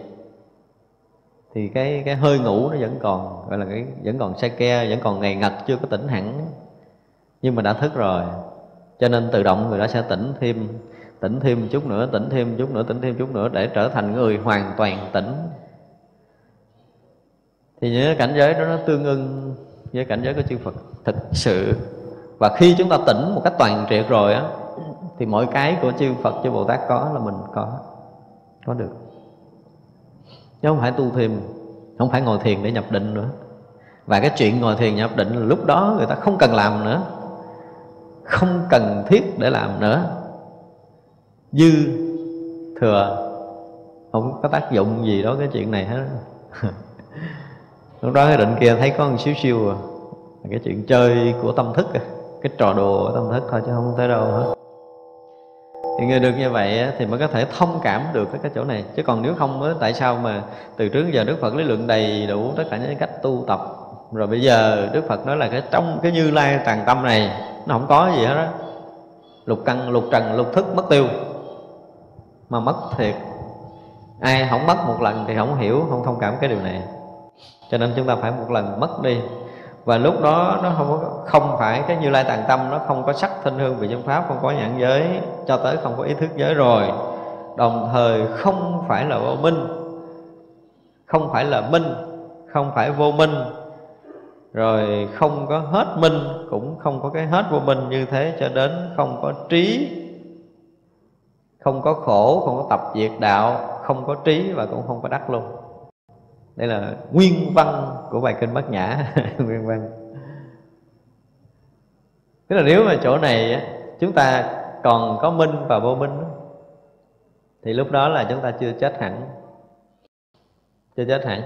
thì cái cái hơi ngủ nó vẫn còn, gọi là cái vẫn còn say ke, vẫn còn ngầy ngật, chưa có tỉnh hẳn, nhưng mà đã thức rồi. Cho nên tự động người đó sẽ tỉnh thêm, tỉnh thêm chút nữa, tỉnh thêm chút nữa, tỉnh thêm chút nữa, để trở thành người hoàn toàn tỉnh. Thì những cảnh giới đó nó tương ưng với cảnh giới của chư Phật thực sự. Và khi chúng ta tỉnh một cách toàn triệt rồi á, thì mọi cái của chư Phật, chư Bồ Tát có là mình có, có được. Chứ không phải tu thêm, không phải ngồi thiền để nhập định nữa. Và cái chuyện ngồi thiền nhập định là lúc đó người ta không cần làm nữa, không cần thiết để làm nữa, dư thừa, không có tác dụng gì đó cái chuyện này hết. Lúc đó cái định kia thấy có một xíu xíu à, cái chuyện chơi của tâm thức, cái trò đùa của tâm thức thôi, chứ không tới đâu hết. Thì người được như vậy thì mới có thể thông cảm được cái chỗ này. Chứ còn nếu không á, tại sao mà từ trước giờ Đức Phật lý luận đầy đủ tất cả những cách tu tập, rồi bây giờ Đức Phật nói là cái trong cái Như Lai Tàn Tâm này nó không có gì hết đó. Lục căn, lục trần, lục thức mất tiêu. Mà mất thiệt. Ai không mất một lần thì không hiểu, không thông cảm cái điều này. Cho nên chúng ta phải một lần mất đi. Và lúc đó nó không có, không phải cái Như Lai Tàn Tâm, nó không có sắc thanh hương vị chân pháp, không có nhãn giới, cho tới không có ý thức giới rồi. Đồng thời không phải là vô minh, không phải là minh, không phải vô minh, rồi không có hết minh, cũng không có cái hết vô minh. Như thế cho đến không có trí, không có khổ, không có tập diệt đạo, không có trí và cũng không có đắc luôn. Đây là nguyên văn của bài kinh Bát Nhã. Nguyên văn. Tức là nếu mà chỗ này chúng ta còn có minh và vô minh, thì lúc đó là chúng ta chưa chết hẳn. Chưa chết hẳn.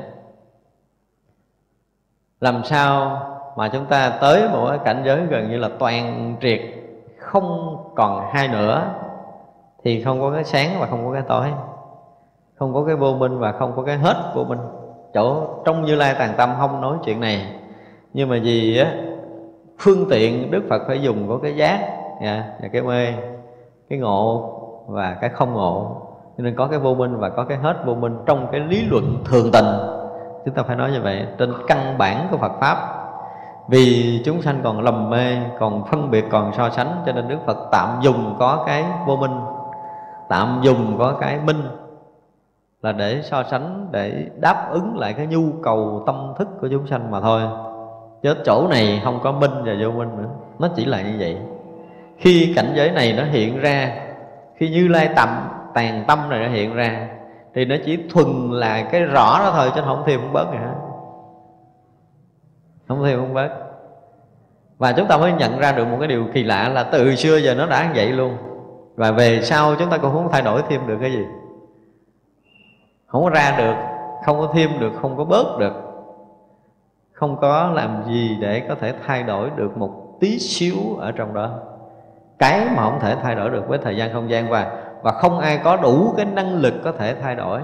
Làm sao mà chúng ta tới một cái cảnh giới gần như là toàn triệt, không còn hai nữa, thì không có cái sáng và không có cái tối, không có cái vô minh và không có cái hết vô minh. Chỗ trong Như Lai Tàn Tâm không nói chuyện này. Nhưng mà vì á, phương tiện Đức Phật phải dùng có cái giác và cái mê, cái ngộ và cái không ngộ, cho nên có cái vô minh và có cái hết vô minh trong cái lý luận thường tình. Chúng ta phải nói như vậy trên căn bản của Phật Pháp. Vì chúng sanh còn lầm mê, còn phân biệt, còn so sánh, cho nên Đức Phật tạm dùng có cái vô minh, tạm dùng có cái minh, là để so sánh, để đáp ứng lại cái nhu cầu tâm thức của chúng sanh mà thôi. Chứ chỗ này không có minh và vô minh nữa, nó chỉ là như vậy. Khi cảnh giới này nó hiện ra, khi Như Lai Tầm Tàn Tâm này nó hiện ra, thì nó chỉ thuần là cái rõ đó thôi, chứ không thêm không bớt gì hết. không thêm không bớt. Và chúng ta mới nhận ra được một cái điều kỳ lạ là từ xưa giờ nó đã vậy luôn. Và về sau chúng ta cũng không thay đổi thêm được cái gì. Không có ra được, không có thêm được, không có bớt được. Không có làm gì để có thể thay đổi được một tí xíu ở trong đó. Cái mà không thể thay đổi được với thời gian không gian, và và không ai có đủ cái năng lực có thể thay đổi.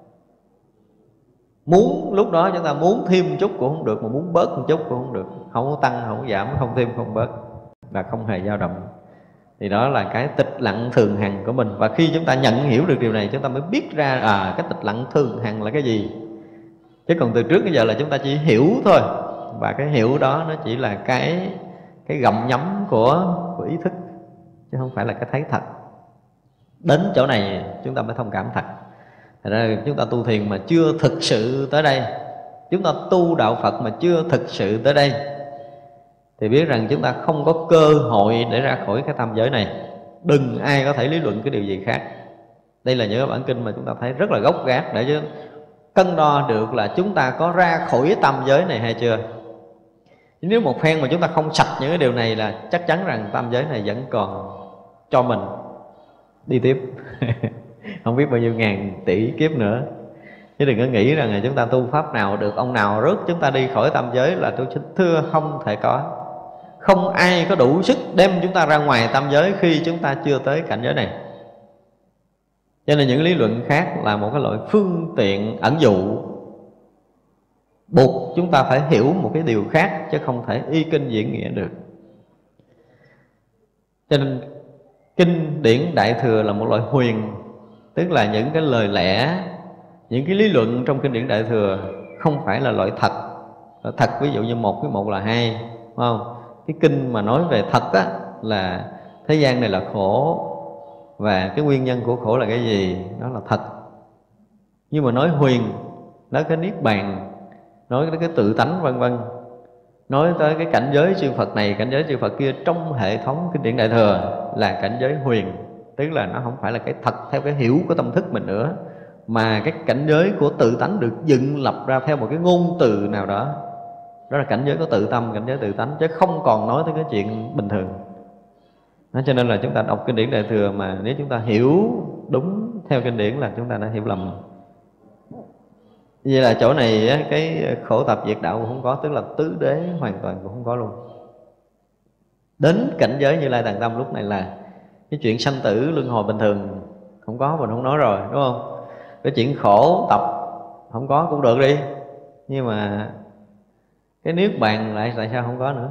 Muốn lúc đó chúng ta muốn thêm chút cũng không được, mà muốn bớt một chút cũng không được. Không có tăng, không có giảm, không thêm, không bớt, là không hề dao động. Thì đó là cái tịch lặng thường hằng của mình. Và khi chúng ta nhận hiểu được điều này, chúng ta mới biết ra à cái tịch lặng thường hằng là cái gì. Chứ còn từ trước đến giờ là chúng ta chỉ hiểu thôi. Và cái hiểu đó nó chỉ là cái cái gặm nhấm của, của ý thức, chứ không phải là cái thấy thật. Đến chỗ này chúng ta mới thông cảm thật. Thật ra chúng ta tu thiền mà chưa thực sự tới đây, chúng ta tu đạo Phật mà chưa thực sự tới đây, thì biết rằng chúng ta không có cơ hội để ra khỏi cái tam giới này. Đừng ai có thể lý luận cái điều gì khác. Đây là những cái bản kinh mà chúng ta thấy rất là gốc gác, để cho cân đo được là chúng ta có ra khỏi tam giới này hay chưa. Nếu một phen mà chúng ta không sạch những cái điều này là chắc chắn rằng tam giới này vẫn còn cho mình đi tiếp. Không biết bao nhiêu ngàn tỷ kiếp nữa. Chứ đừng có nghĩ rằng là chúng ta tu pháp nào được ông nào rước chúng ta đi khỏi tam giới là tôi xin thưa không thể có. Không ai có đủ sức đem chúng ta ra ngoài tam giới khi chúng ta chưa tới cảnh giới này. Cho nên những lý luận khác là một cái loại phương tiện ẩn dụ, buộc chúng ta phải hiểu một cái điều khác, chứ không thể y kinh diễn nghĩa được. Cho nên kinh điển Đại Thừa là một loại huyền, tức là những cái lời lẽ, những cái lý luận trong kinh điển Đại Thừa không phải là loại thật. Thật ví dụ như một với một là hai, đúng không? Cái kinh mà nói về thật á, là thế gian này là khổ, và cái nguyên nhân của khổ là cái gì, đó là thật. Nhưng mà nói huyền, nói cái niết bàn, nói tới cái tự tánh vân vân, nói tới cái cảnh giới chư Phật này, cảnh giới chư Phật kia trong hệ thống kinh điển Đại Thừa là cảnh giới huyền. Tức là nó không phải là cái thật theo cái hiểu của tâm thức mình nữa, mà cái cảnh giới của tự tánh được dựng lập ra theo một cái ngôn từ nào đó. Đó là cảnh giới của tự tâm, cảnh giới tự tánh, chứ không còn nói tới cái chuyện bình thường. Đó, cho nên là chúng ta đọc kinh điển Đại Thừa mà nếu chúng ta hiểu đúng theo kinh điển là chúng ta đã hiểu lầm. Vậy là chỗ này cái khổ tập diệt đạo cũng không có, tức là tứ đế hoàn toàn cũng không có luôn. Đến cảnh giới Như Lai Tạng Tâm lúc này là cái chuyện sanh tử luân hồi bình thường không có, mình không nói rồi, đúng không? Cái chuyện khổ tập không có cũng được đi, nhưng mà cái niết bàn lại tại sao không có nữa?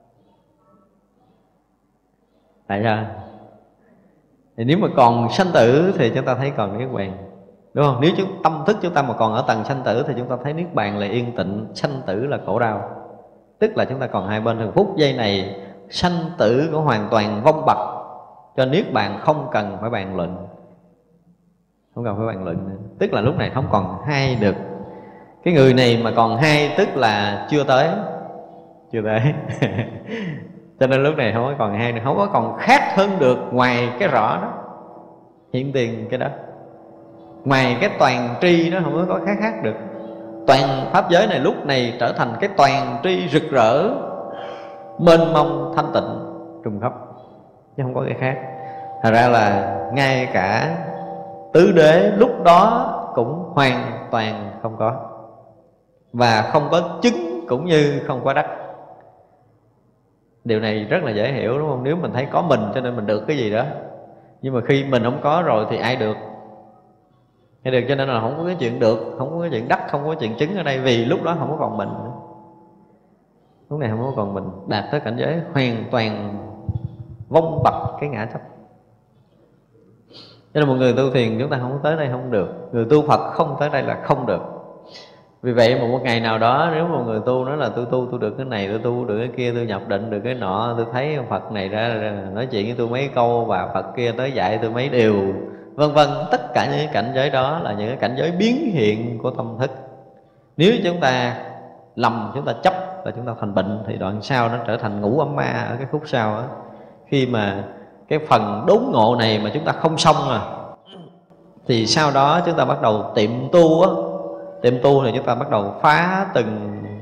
Tại sao? Thì nếu mà còn sanh tử thì chúng ta thấy còn niết bàn, đúng không? Nếu chúng, tâm thức chúng ta mà còn ở tầng sanh tử thì chúng ta thấy niết bàn là yên tịnh, sanh tử là khổ đau. Tức là chúng ta còn hai bên. Thường phút giây này sanh tử có hoàn toàn vong bậc, cho niết bàn không cần phải bàn luận, không cần phải bàn luận nữa. Tức là lúc này không còn hai được. Cái người này mà còn hai tức là chưa tới, chưa tới. Cho nên lúc này không có còn hai nữa, không có còn khác hơn được ngoài cái rõ đó, hiện tiền cái đó. Ngoài cái toàn tri đó không có khác khác được. Toàn pháp giới này lúc này trở thành cái toàn tri rực rỡ, mênh mông, thanh tịnh, trùng khắp, chứ không có cái khác. Thật ra là ngay cả tứ đế lúc đó cũng hoàn toàn không có, và không có chứng cũng như không có đắc. Điều này rất là dễ hiểu, đúng không? Nếu mình thấy có mình cho nên mình được cái gì đó, nhưng mà khi mình không có rồi thì ai được? Hay được, cho nên là không có cái chuyện được, không có cái chuyện đắc, không có cái chuyện chứng ở đây, vì lúc đó không có còn mình nữa. Lúc này không có còn mình, đạt tới cảnh giới hoàn toàn vong bậc cái ngã chấp. Cho nên một người tu thiền chúng ta không tới đây không được, người tu Phật không tới đây là không được. Vì vậy mà một ngày nào đó nếu một người tu nói là tôi tu tôi được cái này, tôi tu được cái kia, tôi nhập định được cái nọ, tôi thấy Phật này ra, ra nói chuyện với tôi mấy câu, và Phật kia tới dạy tôi mấy điều, vân vân, tất cả những cái cảnh giới đó là những cái cảnh giới biến hiện của tâm thức. Nếu chúng ta lầm, chúng ta chấp và chúng ta thành bệnh, thì đoạn sau nó trở thành ngũ ấm ma ở cái khúc sau đó. Khi mà cái phần đốn ngộ này mà chúng ta không xong à, thì sau đó chúng ta bắt đầu tiệm tu á. Tiệm tu thì chúng ta bắt đầu phá từng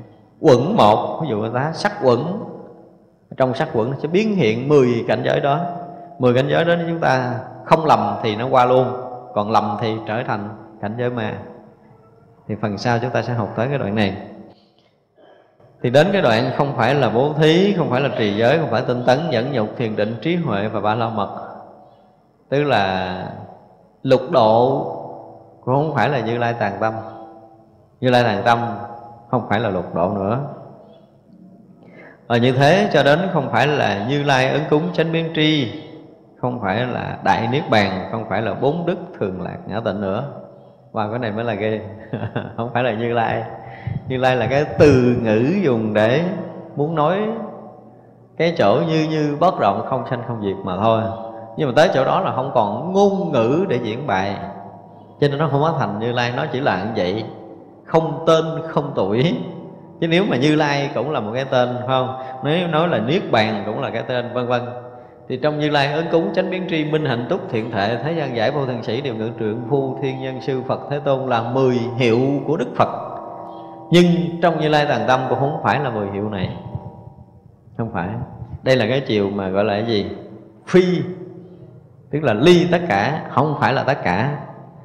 quẩn một, ví dụ người ta sắc quẩn, trong sắc quẩn nó sẽ biến hiện mười cảnh giới đó. Mười cảnh giới đó nếu chúng ta không lầm thì nó qua luôn, còn lầm thì trở thành cảnh giới ma. Thì phần sau chúng ta sẽ học tới cái đoạn này. Thì đến cái đoạn không phải là bố thí, không phải là trì giới, không phải tinh tấn, nhẫn nhục, thiền định, trí huệ và ba la mật, tức là lục độ cũng không phải là Như Lai tàn tâm. Như Lai tàn tâm không phải là lục độ nữa. Và như thế cho đến không phải là Như Lai ấn cúng chánh biến tri, không phải là đại niết bàn, không phải là bốn đức thường lạc ngã tịnh nữa. Và cái này mới là ghê. Không phải là Như Lai. Như Lai là cái từ ngữ dùng để muốn nói cái chỗ như như bất rộng không sanh không diệt mà thôi. Nhưng mà tới chỗ đó là không còn ngôn ngữ để diễn bày, cho nên nó không có thành Như Lai. Nó chỉ là như vậy, không tên không tuổi. Chứ nếu mà Như Lai cũng là một cái tên, phải không? Nếu nói là Niết Bàn cũng là cái tên, vân vân. Thì trong Như Lai ấn cúng chánh biến tri minh hạnh túc thiện thệ thế gian giải vô thần sĩ điều ngự trượng phu thiên nhân sư Phật Thế Tôn là mười hiệu của Đức Phật. Nhưng trong Như Lai tàn tâm cũng không phải là mười hiệu này. Không phải. Đây là cái chiều mà gọi là cái gì? Phi, tức là ly tất cả, không phải là tất cả.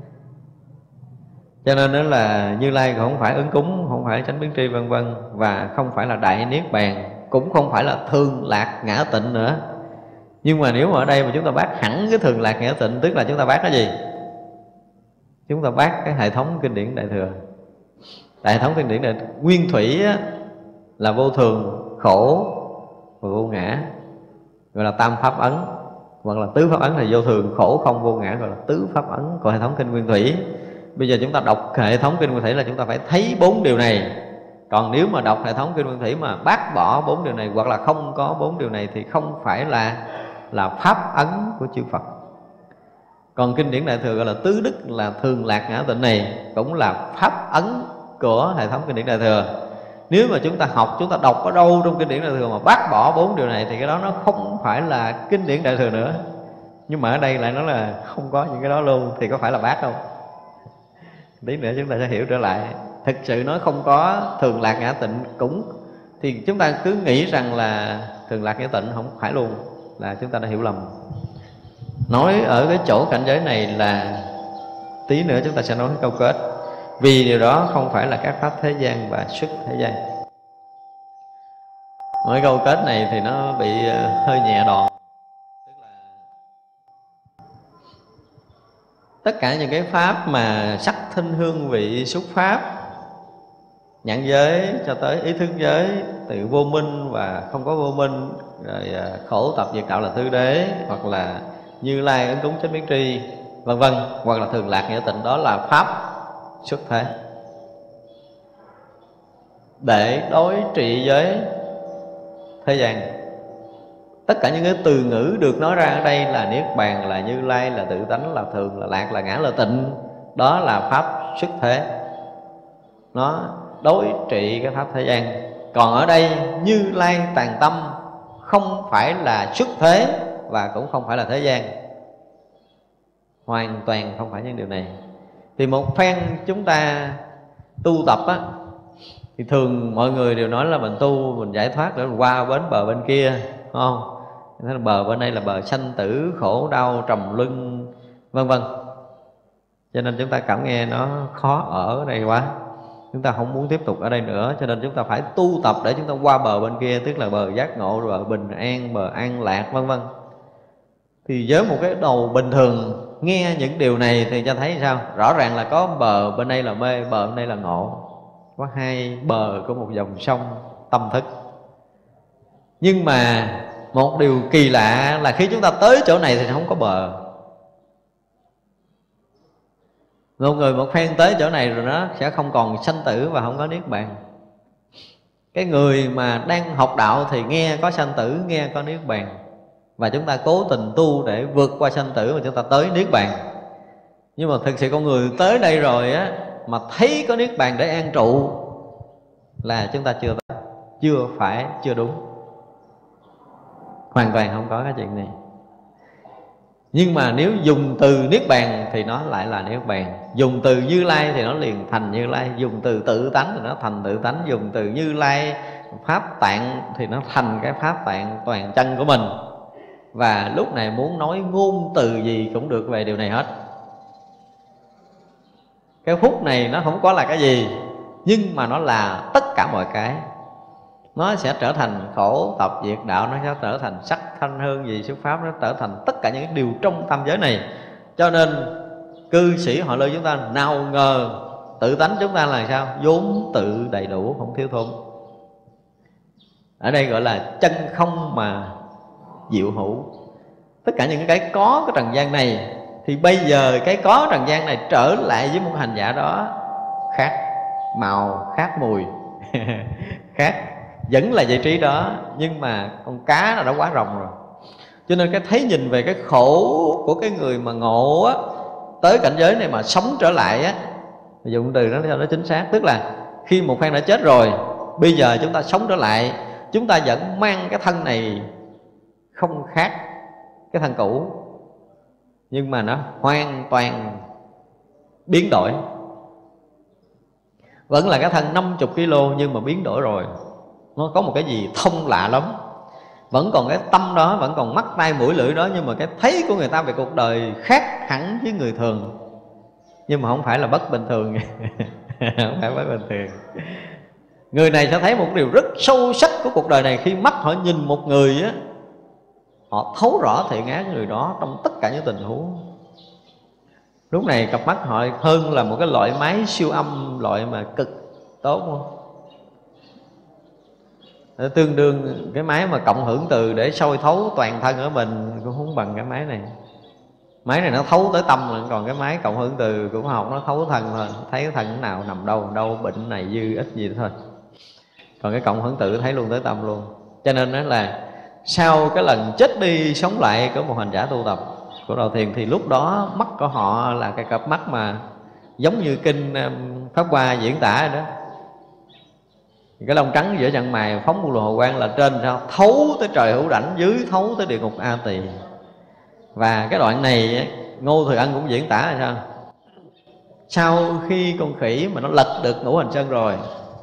Cho nên đó là Như Lai cũng không phải ứng cúng, không phải chánh biến tri vân vân, và không phải là đại niết bàn, cũng không phải là thường lạc ngã tịnh nữa. Nhưng mà nếu mà ở đây mà chúng ta bác hẳn cái thường lạc ngã tịnh, tức là chúng ta bác cái gì? Chúng ta bác cái hệ thống kinh điển Đại Thừa. Đại hệ thống kinh điển Đại Thừa nguyên thủy á, là vô thường, khổ và vô ngã, gọi là tam pháp ấn, hoặc là tứ pháp ấn là vô thường, khổ, không, vô ngã, gọi là tứ pháp ấn của hệ thống kinh nguyên thủy. Bây giờ chúng ta đọc hệ thống kinh nguyên thủy là chúng ta phải thấy bốn điều này. Còn nếu mà đọc hệ thống kinh nguyên thủy mà bác bỏ bốn điều này, hoặc là không có bốn điều này, thì không phải là là pháp ấn của chư Phật. Còn kinh điển Đại Thừa gọi là tứ đức, là thường lạc ngã tịnh này, cũng là pháp ấn của hệ thống kinh điển Đại Thừa. Nếu mà chúng ta học, chúng ta đọc ở đâu trong kinh điển Đại Thừa mà bác bỏ bốn điều này, thì cái đó nó không phải là kinh điển Đại Thừa nữa. Nhưng mà ở đây lại nói là không có những cái đó luôn, thì có phải là bác không? Tí nữa chúng ta sẽ hiểu trở lại. Thực sự nói không có thường lạc ngã tịnh cũng, thì chúng ta cứ nghĩ rằng là thường lạc ngã tịnh, không phải luôn, là chúng ta đã hiểu lầm. Nói ở cái chỗ cảnh giới này là tí nữa chúng ta sẽ nói câu kết. Vì điều đó không phải là các pháp thế gian và xuất thế gian. Nói câu kết này thì nó bị hơi nhẹ đòn. Tức là tất cả những cái pháp mà sắc thinh hương vị xúc pháp, nhãn giới cho tới ý thức giới, từ vô minh và không có vô minh, rồi khổ tập diệt đạo là tứ đế, hoặc là Như Lai ấn cúng chánh biến tri vân vân, hoặc là thường lạc nghĩa tịnh, đó là pháp xuất thế để đối trị với thế gian. Tất cả những cái từ ngữ được nói ra ở đây là Niết Bàn, là Như Lai, là tự tánh, là thường, là lạc, là ngã, là tịnh, đó là pháp xuất thế, nó đối trị cái pháp thế gian. Còn ở đây Như Lai tàn tâm không phải là xuất thế và cũng không phải là thế gian, hoàn toàn không phải những điều này. Thì một phen chúng ta tu tập á, thì thường mọi người đều nói là mình tu, mình giải thoát để mình qua bến bờ bên kia, đúng không? Thế là bờ bên đây là bờ sanh tử, khổ đau, trầm luân, vân vân. Cho nên chúng ta cảm nghe nó khó ở đây quá, chúng ta không muốn tiếp tục ở đây nữa. Cho nên chúng ta phải tu tập để chúng ta qua bờ bên kia, tức là bờ giác ngộ, bờ bình an, bờ an lạc, vân vân. Thì với một cái đầu bình thường nghe những điều này thì cho thấy sao? Rõ ràng là có bờ bên đây là mê, bờ bên đây là ngộ. Có hai bờ của một dòng sông tâm thức. Nhưng mà một điều kỳ lạ là khi chúng ta tới chỗ này thì không có bờ. Một người một phen tới chỗ này rồi nó sẽ không còn sanh tử và không có niết bàn. Cái người mà đang học đạo thì nghe có sanh tử, nghe có niết bàn, và chúng ta cố tình tu để vượt qua sanh tử mà chúng ta tới niết bàn. Nhưng mà thực sự con người tới đây rồi á, mà thấy có niết bàn để an trụ là chúng ta chưa chưa phải, chưa đúng. Hoàn toàn không có cái chuyện này. Nhưng mà nếu dùng từ Niết Bàn thì nó lại là Niết Bàn. Dùng từ Như Lai thì nó liền thành Như Lai. Dùng từ tự tánh thì nó thành tự tánh. Dùng từ Như Lai Pháp Tạng thì nó thành cái Pháp Tạng toàn chân của mình. Và lúc này muốn nói ngôn từ gì cũng được về điều này hết. Cái phút này nó không có là cái gì, nhưng mà nó là tất cả mọi cái. Nó sẽ trở thành khổ tập diệt đạo, nó sẽ trở thành sắc thanh hương vị xuất pháp, nó trở thành tất cả những điều trong tam giới này. Cho nên cư sĩ Họ Lư chúng ta nào ngờ tự tánh chúng ta là sao? Vốn tự đầy đủ, không thiếu thốn. Ở đây gọi là chân không mà diệu hữu. Tất cả những cái có cái trần gian này, thì bây giờ cái có trần gian này trở lại với một hành giả đó khác màu, khác mùi khác, vẫn là vị trí đó, nhưng mà con cá nó đã quá rồng rồi. Cho nên cái thấy nhìn về cái khổ của cái người mà ngộ á, tới cảnh giới này mà sống trở lại á, dùng từ đó cho nó chính xác. Tức là khi một phen đã chết rồi, bây giờ chúng ta sống trở lại, chúng ta vẫn mang cái thân này không khác cái thân cũ, nhưng mà nó hoàn toàn biến đổi. Vẫn là cái thân năm mươi ki lô nhưng mà biến đổi rồi. Nó có một cái gì thông lạ lắm. Vẫn còn cái tâm đó, vẫn còn mắt tai mũi lưỡi đó, nhưng mà cái thấy của người ta về cuộc đời khác hẳn với người thường. Nhưng mà không phải là bất bình thường không phải bất bình thường. Người này sẽ thấy một điều rất sâu sắc của cuộc đời này. Khi mắt họ nhìn một người á, họ thấu rõ thiện ác người đó trong tất cả những tình huống. Lúc này cặp mắt họ hơn là một cái loại máy siêu âm, loại mà cực tốt không? Tương đương cái máy mà cộng hưởng từ để soi thấu toàn thân ở mình cũng không bằng cái máy này. Máy này nó thấu tới tâm rồi, còn cái máy cộng hưởng từ cũng học nó thấu thân thôi. Thấy cái thân nào nằm đâu, đâu bệnh này dư ít gì thôi. Còn cái cộng hưởng từ thấy luôn tới tâm luôn. Cho nên đó là sau cái lần chết đi sống lại của một hành giả tu tập của Đạo Thiền, thì lúc đó mắt của họ là cái cặp mắt mà giống như kinh Pháp Hoa diễn tả đó. Cái lông trắng giữa chân mày phóng một luồng hồ quang là trên sao thấu tới trời hữu đảnh, dưới thấu tới địa ngục A Tỳ. Và cái đoạn này Ngô Thừa Ân cũng diễn tả là sao? Sau khi con khỉ mà nó lật được ngũ hành sơn rồi,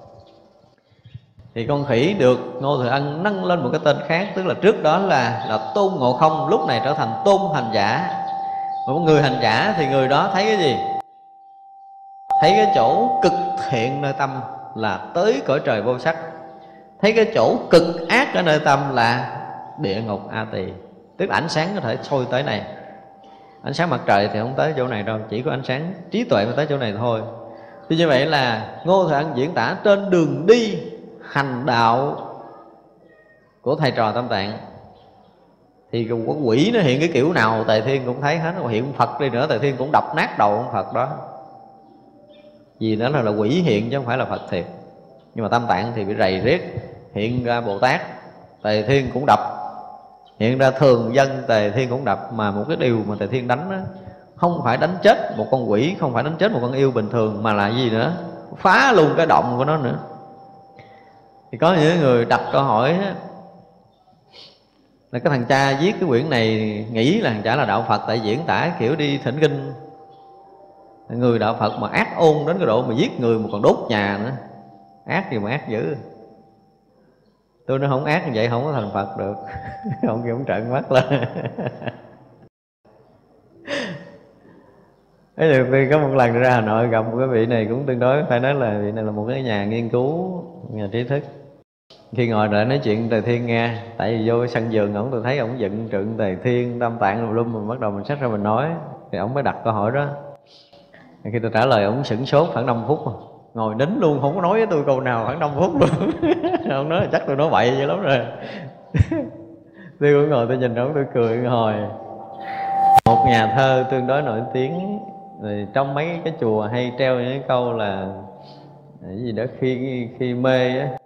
thì con khỉ được Ngô Thừa Ân nâng lên một cái tên khác. Tức là trước đó là là Tôn Ngộ Không, lúc này trở thành Tôn Hành Giả. Một người hành giả thì người đó thấy cái gì? Thấy cái chỗ cực thiện nơi tâm là tới cõi trời vô sắc. Thấy cái chỗ cực ác ở nơi tâm là địa ngục A Tỳ. Tức ánh sáng có thể soi tới này. Ánh sáng mặt trời thì không tới chỗ này đâu, chỉ có ánh sáng trí tuệ mới tới chỗ này thôi. Thì như vậy là Ngô Thừa Ân diễn tả trên đường đi hành đạo của thầy trò Tam Tạng, thì có quỷ nó hiện cái kiểu nào Tề Thiên cũng thấy hết. Hiện Phật đi nữa Tề Thiên cũng đập nát đầu ông Phật đó. Vì đó là, là quỷ hiện chứ không phải là Phật thiệt. Nhưng mà Tam Tạng thì bị rầy riết. Hiện ra Bồ Tát Tề Thiên cũng đập, hiện ra thường dân Tề Thiên cũng đập. Mà một cái điều mà Tề Thiên đánh đó, không phải đánh chết một con quỷ, không phải đánh chết một con yêu bình thường, mà là gì nữa? Phá luôn cái động của nó nữa. Thì có những người đặt câu hỏi đó, là cái thằng cha viết cái quyển này nghĩ là thằng cha là đạo Phật, tại diễn tả kiểu đi thỉnh kinh. Người đạo Phật mà ác ôn đến cái độ mà giết người mà còn đốt nhà nữa, ác gì mà ác dữ. Tôi nói không ác như vậy không có thành Phật được. Ông kia ông trợn mắt lên. Thế thì có một lần ra Hà Nội gặp một cái vị này cũng tương đối, phải nói là vị này là một cái nhà nghiên cứu, nhà trí thức. Khi ngồi lại nói chuyện Tề Thiên nghe, tại vì vô cái sân vườn ổng tôi thấy ổng dựng trượng Tề Thiên, Tam Tạng lùm lum, mình bắt đầu mình xách ra mình nói, thì ổng mới đặt câu hỏi đó. Khi tôi trả lời ổng sửng sốt khoảng năm phút, ngồi nín luôn, không có nói với tôi câu nào khoảng năm phút luôn. Ông nói là chắc tôi nói bậy vậy lắm rồi. Tôi cũng ngồi tôi nhìn ổng tôi cười hồi. Một nhà thơ tương đối nổi tiếng, rồi trong mấy cái chùa hay treo những câu là cái gì đó khi khi mê á,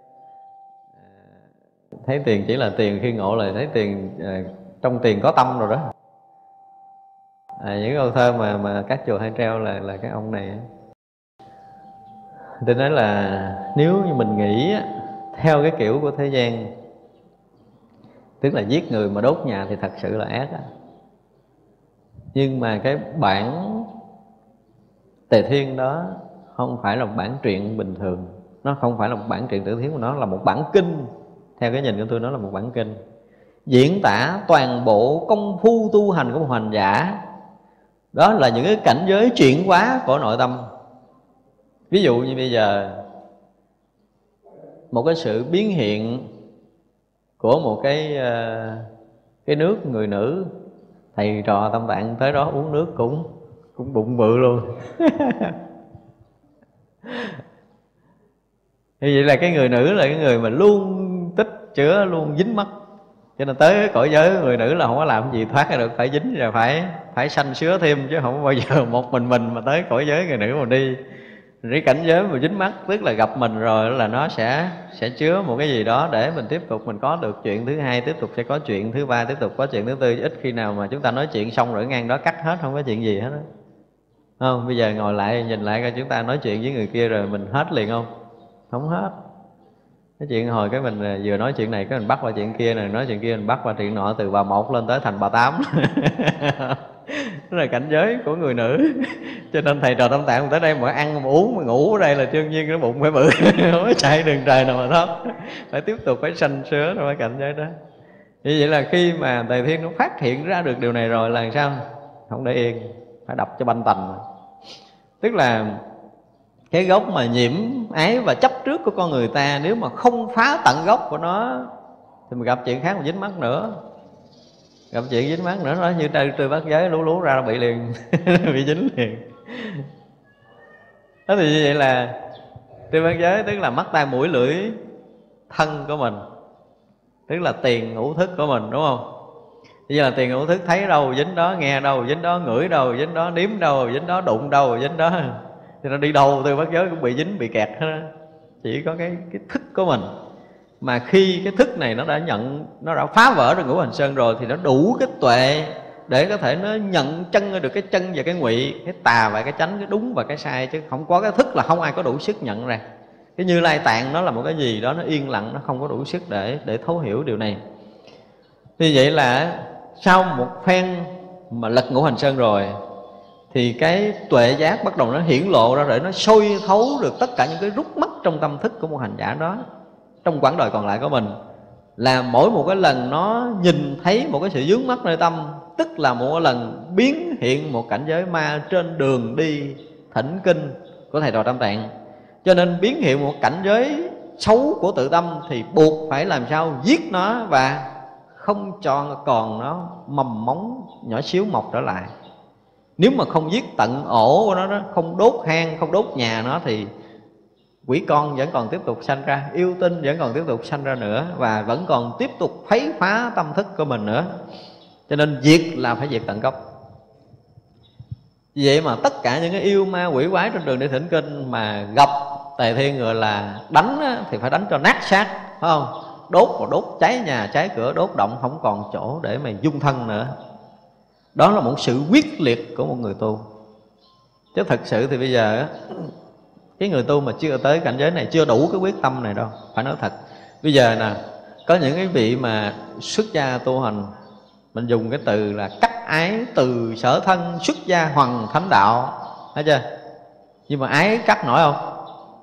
thấy tiền chỉ là tiền, khi ngộ là thấy tiền, à, trong tiền có tâm rồi đó. À, những câu thơ mà mà các chùa hay treo là là cái ông này. Tôi nói là nếu như mình nghĩ theo cái kiểu của thế gian, tức là giết người mà đốt nhà thì thật sự là ác á. Nhưng mà cái bản Tề Thiên đó không phải là một bản truyện bình thường, nó không phải là một bản truyện tiểu thuyết, mà nó là một bản kinh. Theo cái nhìn của tôi, nó là một bản kinh diễn tả toàn bộ công phu tu hành của một hành giả. Đó là những cái cảnh giới chuyển hóa của nội tâm. Ví dụ như bây giờ một cái sự biến hiện của một cái cái nước người nữ, thầy trò Tâm Tạng tới đó uống nước cũng cũng bụng bự luôn. Như vậy là cái người nữ là cái người mà luôn tích chứa, luôn dính mắc. Cho nên tới cõi giới người nữ là không có làm gì thoát ra được, phải dính rồi phải phải sanh sứa thêm, chứ không bao giờ một mình mình mà tới cõi giới người nữ mà đi. Cái cảnh giới mà dính mắc tức là gặp mình rồi là nó sẽ sẽ chứa một cái gì đó để mình tiếp tục mình có được chuyện thứ hai, tiếp tục sẽ có chuyện thứ ba, tiếp tục có chuyện thứ tư. Ít khi nào mà chúng ta nói chuyện xong rồi ngang đó cắt hết, không có chuyện gì hết đó. Không, bây giờ ngồi lại nhìn lại coi chúng ta nói chuyện với người kia rồi mình hết liền không? Không hết. Cái chuyện hồi cái mình vừa nói chuyện này cái mình bắt qua chuyện kia này, nói chuyện kia mình bắt qua chuyện nọ, từ bà một lên tới thành bà tám. Đó là cảnh giới của người nữ. Cho nên thầy trò Tâm Tạng tới đây mà ăn mà uống mà ngủ ở đây là đương nhiên cái bụng phải bự. Không có chạy đường trời nào mà thoát, phải tiếp tục phải sanh sứa trong cái cảnh giới đó. Như vậy là khi mà Tề Thiên nó phát hiện ra được điều này rồi là làm sao? Không để yên, phải đập cho banh tành. Tức là cái gốc mà nhiễm ái và chấp trước của con người ta, nếu mà không phá tận gốc của nó thì mình gặp chuyện khác mà dính mắc nữa. Gặp chuyện dính mắc nữa, nó như trời trời bắt giới lú lú ra bị liền. Bị dính liền. Đó thì như vậy là trời bắt giới tức là mắt tai mũi lưỡi thân của mình, tức là tiền ngũ thức của mình, đúng không? Bây giờ là tiền ngũ thức thấy đâu dính đó, nghe đâu dính đó, ngửi đâu dính đó, nếm đâu dính đó, đụng đâu dính đó. Thì nó đi đâu từ bắt giới cũng bị dính, bị kẹt hết đó. Chỉ có cái, cái thức của mình. Mà khi cái thức này nó đã nhận, nó đã phá vỡ được ngũ hành sơn rồi thì nó đủ cái tuệ để có thể nó nhận chân được cái chân và cái ngụy, cái tà và cái chánh, cái đúng và cái sai. Chứ không có cái thức là không ai có đủ sức nhận ra. Cái Như Lai Tạng nó là một cái gì đó nó yên lặng, nó không có đủ sức để để thấu hiểu điều này. Vì vậy là sau một phen mà lật ngũ hành sơn rồi thì cái tuệ giác bắt đầu nó hiển lộ ra để nó soi thấu được tất cả những cái rút mắt trong tâm thức của một hành giả đó trong quãng đời còn lại của mình. Là mỗi một cái lần nó nhìn thấy một cái sự vướng mắc nơi tâm, tức là một cái lần biến hiện một cảnh giới ma trên đường đi thỉnh kinh của thầy trò Tam Tạng. Cho nên biến hiện một cảnh giới xấu của tự tâm thì buộc phải làm sao giết nó và không cho còn nó mầm móng nhỏ xíu mọc trở lại. Nếu mà không giết tận ổ của nó, nó không đốt hang, không đốt nhà nó thì quỷ con vẫn còn tiếp tục sanh ra, yêu tinh vẫn còn tiếp tục sanh ra nữa, và vẫn còn tiếp tục khuấy phá tâm thức của mình nữa. Cho nên diệt là phải diệt tận gốc. Vì vậy mà tất cả những cái yêu ma quỷ quái trên đường đi thỉnh kinh mà gặp Tề Thiên rồi là đánh á, thì phải đánh cho nát xác, phải không? Đốt và đốt, cháy nhà cháy cửa, đốt động, không còn chỗ để mà dung thân nữa. Đó là một sự quyết liệt của một người tu. Chứ thật sự thì bây giờ cái người tu mà chưa tới cảnh giới này chưa đủ cái quyết tâm này đâu. Phải nói thật. Bây giờ nè, có những cái vị mà xuất gia tu hành, mình dùng cái từ là cắt ái từ sở thân xuất gia hoằng thánh đạo, thấy chưa? Nhưng mà ái cắt nổi không?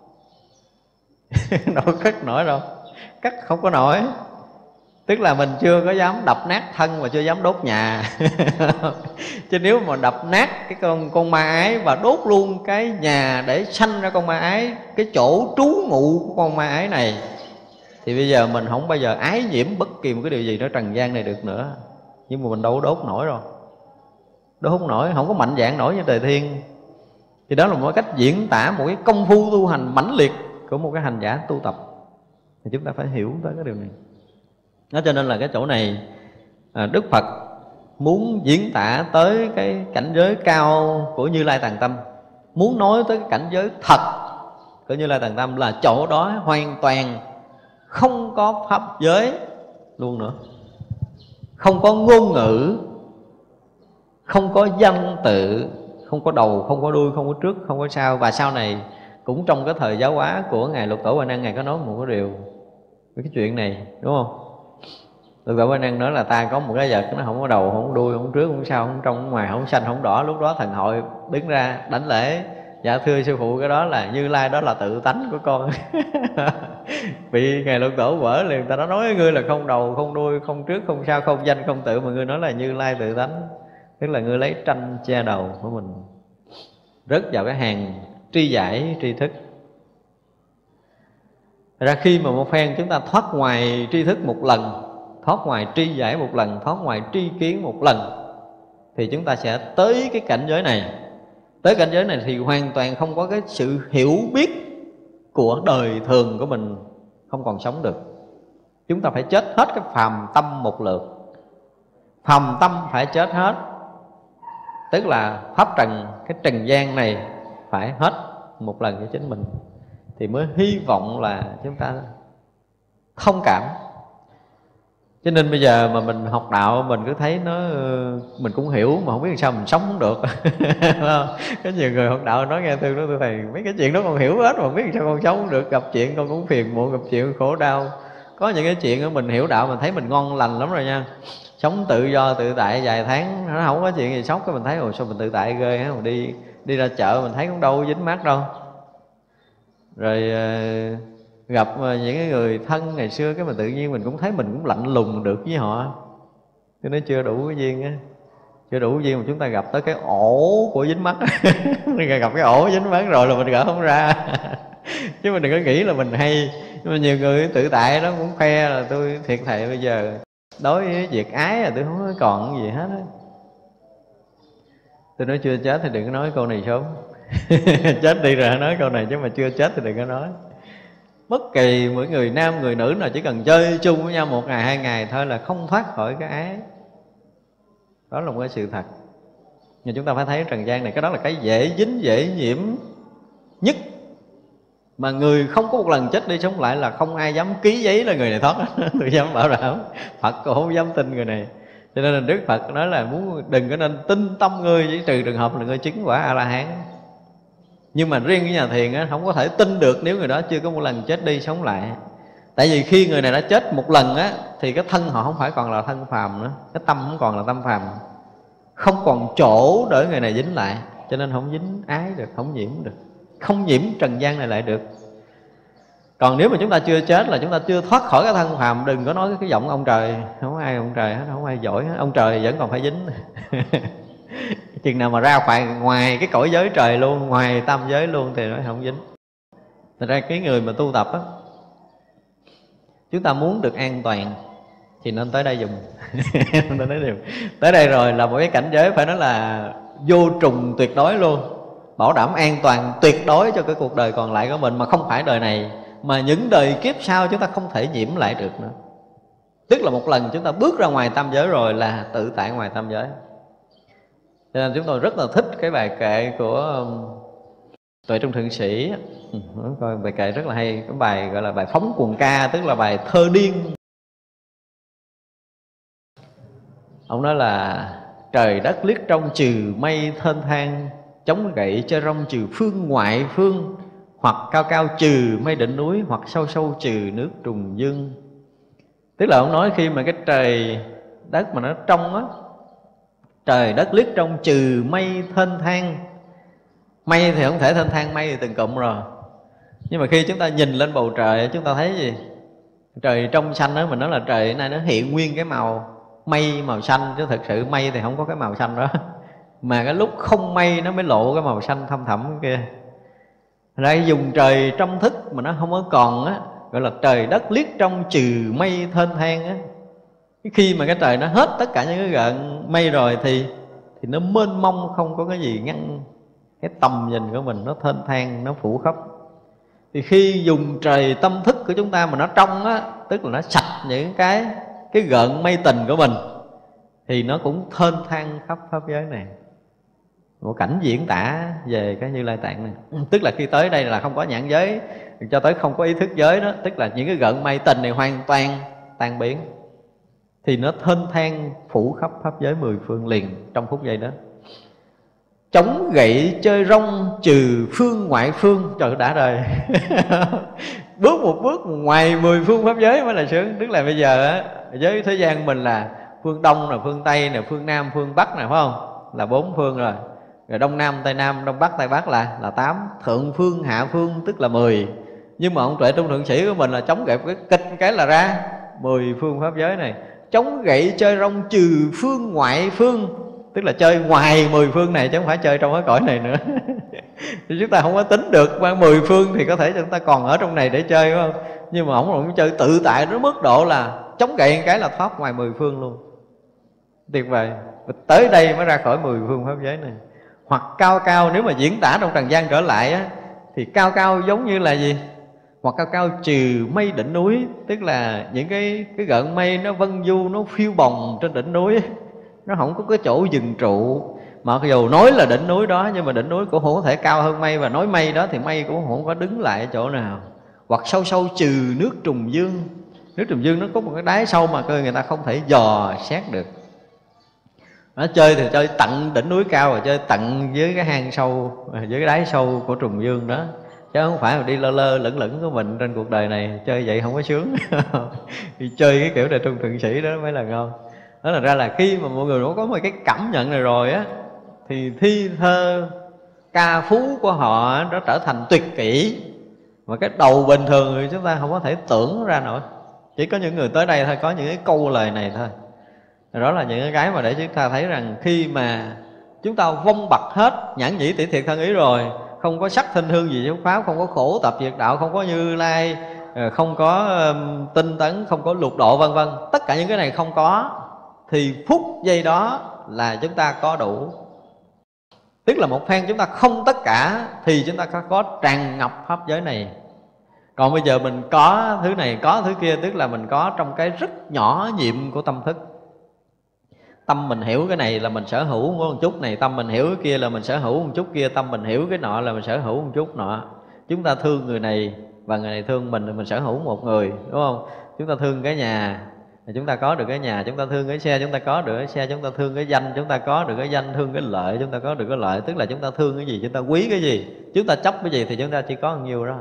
Đâu cắt nổi đâu. Cắt không có nổi. Tức là mình chưa có dám đập nát thân và chưa dám đốt nhà. Chứ nếu mà đập nát cái con con ma ái và đốt luôn cái nhà để sanh ra con ma ái, cái chỗ trú ngụ của con ma ái này, thì bây giờ mình không bao giờ ái nhiễm bất kỳ một cái điều gì nó trần gian này được nữa. Nhưng mà mình đâu có đốt nổi đâu. Đốt không nổi, không có mạnh dạn nổi như Tề Thiên. Thì đó là một cách diễn tả một cái công phu tu hành mãnh liệt của một cái hành giả tu tập. Thì chúng ta phải hiểu tới cái điều này. Đó, cho nên là cái chỗ này à, Đức Phật muốn diễn tả tới cái cảnh giới cao của Như Lai Tạng Tâm, muốn nói tới cái cảnh giới thật của Như Lai Tạng Tâm, là chỗ đó hoàn toàn không có pháp giới luôn nữa, không có ngôn ngữ, không có danh tự, không có đầu, không có đuôi, không có trước, không có sau. Và sau này cũng trong cái thời giáo hóa của Ngài Lục Tổ Huệ Năng, Ngài có nói một cái điều, cái chuyện này, đúng không? Lục Tổ Huệ Năng nói là ta có một cái vật nó không có đầu, không có đuôi, không trước, không sau, không trong, không ngoài, không xanh, không đỏ. Lúc đó thần hội đứng ra đánh lễ: dạ thưa sư phụ, cái đó là Như Lai, đó là tự tánh của con. Bị Ngài Lục Tổ vỡ liền, ta đã nói ngươi là không đầu, không đuôi, không trước, không sau, không danh, không tự, mà ngươi nói là Như Lai tự tánh. Tức là ngươi lấy tranh che đầu của mình, rớt vào cái hàng tri giải tri thức. Ra khi mà một phen chúng ta thoát ngoài tri thức một lần, thoát ngoài tri giải một lần, thoát ngoài tri kiến một lần, thì chúng ta sẽ tới cái cảnh giới này. Tới cảnh giới này thì hoàn toàn không có cái sự hiểu biết của đời thường của mình, không còn sống được. Chúng ta phải chết hết cái phàm tâm một lượt. Phàm tâm phải chết hết, tức là pháp trần, cái trần gian này phải hết một lần cho chính mình, thì mới hy vọng là chúng ta thông cảm. Cho nên bây giờ mà mình học đạo, mình cứ thấy nó, mình cũng hiểu mà không biết làm sao mình sống không được. Có nhiều người học đạo nói nghe thương đó, tôi thầy mấy cái chuyện đó con hiểu hết mà không biết làm sao con sống không được. Gặp chuyện con cũng phiền muộn, gặp chuyện khổ đau. Có những cái chuyện đó mình hiểu đạo mình thấy mình ngon lành lắm rồi nha, sống tự do tự tại vài tháng nó không có chuyện gì sốc, cái mình thấy ồ sao mình tự tại ghê á. Mình đi đi ra chợ mình thấy cũng đâu dính mát đâu. Rồi gặp những cái người thân ngày xưa, cái mình tự nhiên mình cũng thấy mình cũng lạnh lùng được với họ. Chứ nó chưa đủ cái duyên á, chưa đủ duyên mà chúng ta gặp tới cái ổ của dính mắt. Gặp cái ổ dính mắt rồi là mình gỡ không ra. Chứ mình đừng có nghĩ là mình hay. Nhưng mà nhiều người tự tại đó cũng khoe là tôi thiệt thầy bây giờ đối với việc ái là tôi không có còn cái gì hết á. Tôi nói chưa chết thì đừng có nói câu này sớm. Chết đi rồi nói câu này, chứ mà chưa chết thì đừng có nói. Bất kỳ mỗi người nam người nữ nào chỉ cần chơi chung với nhau một ngày hai ngày thôi là không thoát khỏi cái ái. Đó là một cái sự thật. Nhưng chúng ta phải thấy trần gian này, cái đó là cái dễ dính dễ nhiễm nhất, mà người không có một lần chết đi sống lại là không ai dám ký giấy là người này thoát. Tôi dám bảo đảm, Phật cũng không dám tin người này. Cho nên là Đức Phật nói là muốn đừng có nên tin tâm ngươi, chỉ trừ trường hợp là ngươi chứng quả A-la-hán. Nhưng mà riêng cái nhà thiền á, không có thể tin được nếu người đó chưa có một lần chết đi sống lại. Tại vì khi người này đã chết một lần á, thì cái thân họ không phải còn là thân phàm nữa, cái tâm không còn là tâm phàm, không còn chỗ để người này dính lại. Cho nên không dính ái được, không nhiễm được, không nhiễm trần gian này lại được. Còn nếu mà chúng ta chưa chết là chúng ta chưa thoát khỏi cái thân phàm. Đừng có nói cái giọng ông trời, không có ai ông trời hết, không có ai giỏi hết. Ông trời vẫn còn phải dính. Chừng nào mà ra ngoài, ngoài cái cõi giới trời luôn, ngoài tam giới luôn thì nó không dính. Thật ra cái người mà tu tập á, chúng ta muốn được an toàn thì nên tới đây dùng. Tới đây rồi là một cái cảnh giới phải nói là vô trùng tuyệt đối luôn, bảo đảm an toàn tuyệt đối cho cái cuộc đời còn lại của mình. Mà không phải đời này, mà những đời kiếp sau chúng ta không thể nhiễm lại được nữa. Tức là một lần chúng ta bước ra ngoài tam giới rồi là tự tại ngoài tam giới. Cho nên chúng tôi rất là thích cái bài kệ của Tuệ Trung Thượng Sĩ. Coi bài kệ rất là hay. Cái bài gọi là bài Phóng Quần Ca, tức là bài thơ điên. Ông nói là trời đất liếc trong trừ mây thênh thang, chống gậy cho rong trừ phương ngoại phương, hoặc cao cao trừ mây đỉnh núi, hoặc sâu sâu trừ nước trùng dương. Tức là ông nói khi mà cái trời đất mà nó trong á, trời đất liếc trong trừ mây thênh thang. Mây thì không thể thênh thang mây thì từng cụm rồi. Nhưng mà khi chúng ta nhìn lên bầu trời, chúng ta thấy gì? Trời trong xanh đó, mình nói là trời nay nó hiện nguyên cái màu mây màu xanh, chứ thực sự mây thì không có cái màu xanh đó. Mà cái lúc không mây nó mới lộ cái màu xanh thâm thẳm kia. Ra dùng trời trong thức mà nó không có còn á, gọi là trời đất liếc trong trừ mây thênh thang á. Khi mà cái trời nó hết tất cả những cái gợn mây rồi thì thì nó mênh mông, không có cái gì ngăn cái tầm nhìn của mình, nó thênh thang, nó phủ khắp. Thì khi dùng trời tâm thức của chúng ta mà nó trong á, tức là nó sạch những cái cái gợn mây tình của mình, thì nó cũng thênh thang khắp pháp giới này. Một cảnh diễn tả về cái Như Lai Tạng này. Tức là khi tới đây là không có nhãn giới, cho tới không có ý thức giới đó. Tức là những cái gợn mây tình này hoàn toàn tan biến, thì nó thênh thang phủ khắp pháp giới mười phương liền trong phút giây đó. Chống gậy chơi rong trừ phương ngoại phương. Trời đã đời. bước một bước ngoài mười phương pháp giới mới là sướng. Tức là bây giờ á, giới thế gian mình là phương Đông, là phương Tây, là phương Nam, phương Bắc này, phải không? Là bốn phương rồi. Rồi Đông Nam, Tây Nam, Đông Bắc, Tây Bắc là là tám. Thượng phương, hạ phương tức là mười. Nhưng mà ông Tuệ Trung Thượng Sĩ của mình là chống gậy cái kịch cái là ra mười phương pháp giới này. Chống gậy chơi rong trừ phương ngoại phương, tức là chơi ngoài mười phương này chứ không phải chơi trong cái cõi này nữa. Thì chúng ta không có tính được qua mười phương thì có thể chúng ta còn ở trong này để chơi, phải không? Nhưng mà ông cũng chơi tự tại đến mức độ là chống gậy cái là thoát ngoài mười phương luôn. Tuyệt vời. Tới đây mới ra khỏi mười phương pháp giới này. Hoặc cao cao, nếu mà diễn tả trong trần gian trở lại á, thì cao cao giống như là gì? Hoặc cao cao trừ mây đỉnh núi, tức là những cái cái gợn mây nó vân du, nó phiêu bồng trên đỉnh núi, nó không có cái chỗ dừng trụ. Mặc dù nói là đỉnh núi đó, nhưng mà đỉnh núi cũng không có thể cao hơn mây, và nói mây đó thì mây cũng không có đứng lại ở chỗ nào. Hoặc sâu sâu trừ nước trùng dương. Nước trùng dương nó có một cái đáy sâu mà cơ người ta không thể dò xét được. Nó chơi thì chơi tận đỉnh núi cao, và chơi tận dưới cái hang sâu, dưới cái đáy sâu của trùng dương đó. Chứ không phải mà đi lơ lơ lửng lửng của mình trên cuộc đời này. Chơi vậy không có sướng. Thì chơi cái kiểu Đại Trung Thượng Sĩ đó mới là ngon. Đó là ra là khi mà mọi người có một cái cảm nhận này rồi á, thì thi thơ ca phú của họ nó trở thành tuyệt kỹ. Mà cái đầu bình thường thì chúng ta không có thể tưởng ra nổi. Chỉ có những người tới đây thôi có những cái câu lời này thôi. Đó là những cái mà để chúng ta thấy rằng khi mà chúng ta vong bặt hết nhãn nhĩ tỷ thiệt thân ý rồi, không có sắc thanh hương gì trong pháp, không có khổ tập diệt đạo, không có Như Lai, không có um, tinh tấn, không có lục độ vân vân, tất cả những cái này không có, thì phút giây đó là chúng ta có đủ. Tức là một phen chúng ta không tất cả thì chúng ta có, có tràn ngập pháp giới này. Còn bây giờ mình có thứ này, có thứ kia, tức là mình có trong cái rất nhỏ nhiệm của tâm thức. Tâm mình hiểu cái này là mình sở hữu một chút này, tâm mình hiểu cái kia là mình sở hữu một chút kia, tâm mình hiểu cái nọ là mình sở hữu một chút nọ. Chúng ta thương người này và người này thương mình, mình sở hữu một người, đúng không? Chúng ta thương cái nhà, chúng ta có được cái nhà. Chúng ta thương cái xe, chúng ta có được cái xe. Chúng ta thương cái danh, chúng ta có được cái danh. Thương cái lợi, chúng ta có được cái lợi. Tức là chúng ta thương cái gì, chúng ta quý cái gì, chúng ta chấp cái gì thì chúng ta chỉ có bao nhiêu đó.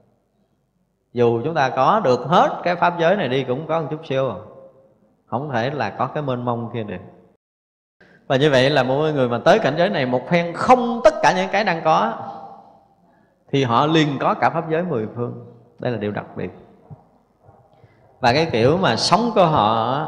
Dù chúng ta có được hết cái pháp giới này đi cũng có một chút siêu, không thể là có cái mênh mông kia được. Và như vậy là mỗi người mà tới cảnh giới này một phen không tất cả những cái đang có, thì họ liền có cả pháp giới mười phương. Đây là điều đặc biệt. Và cái kiểu mà sống của họ,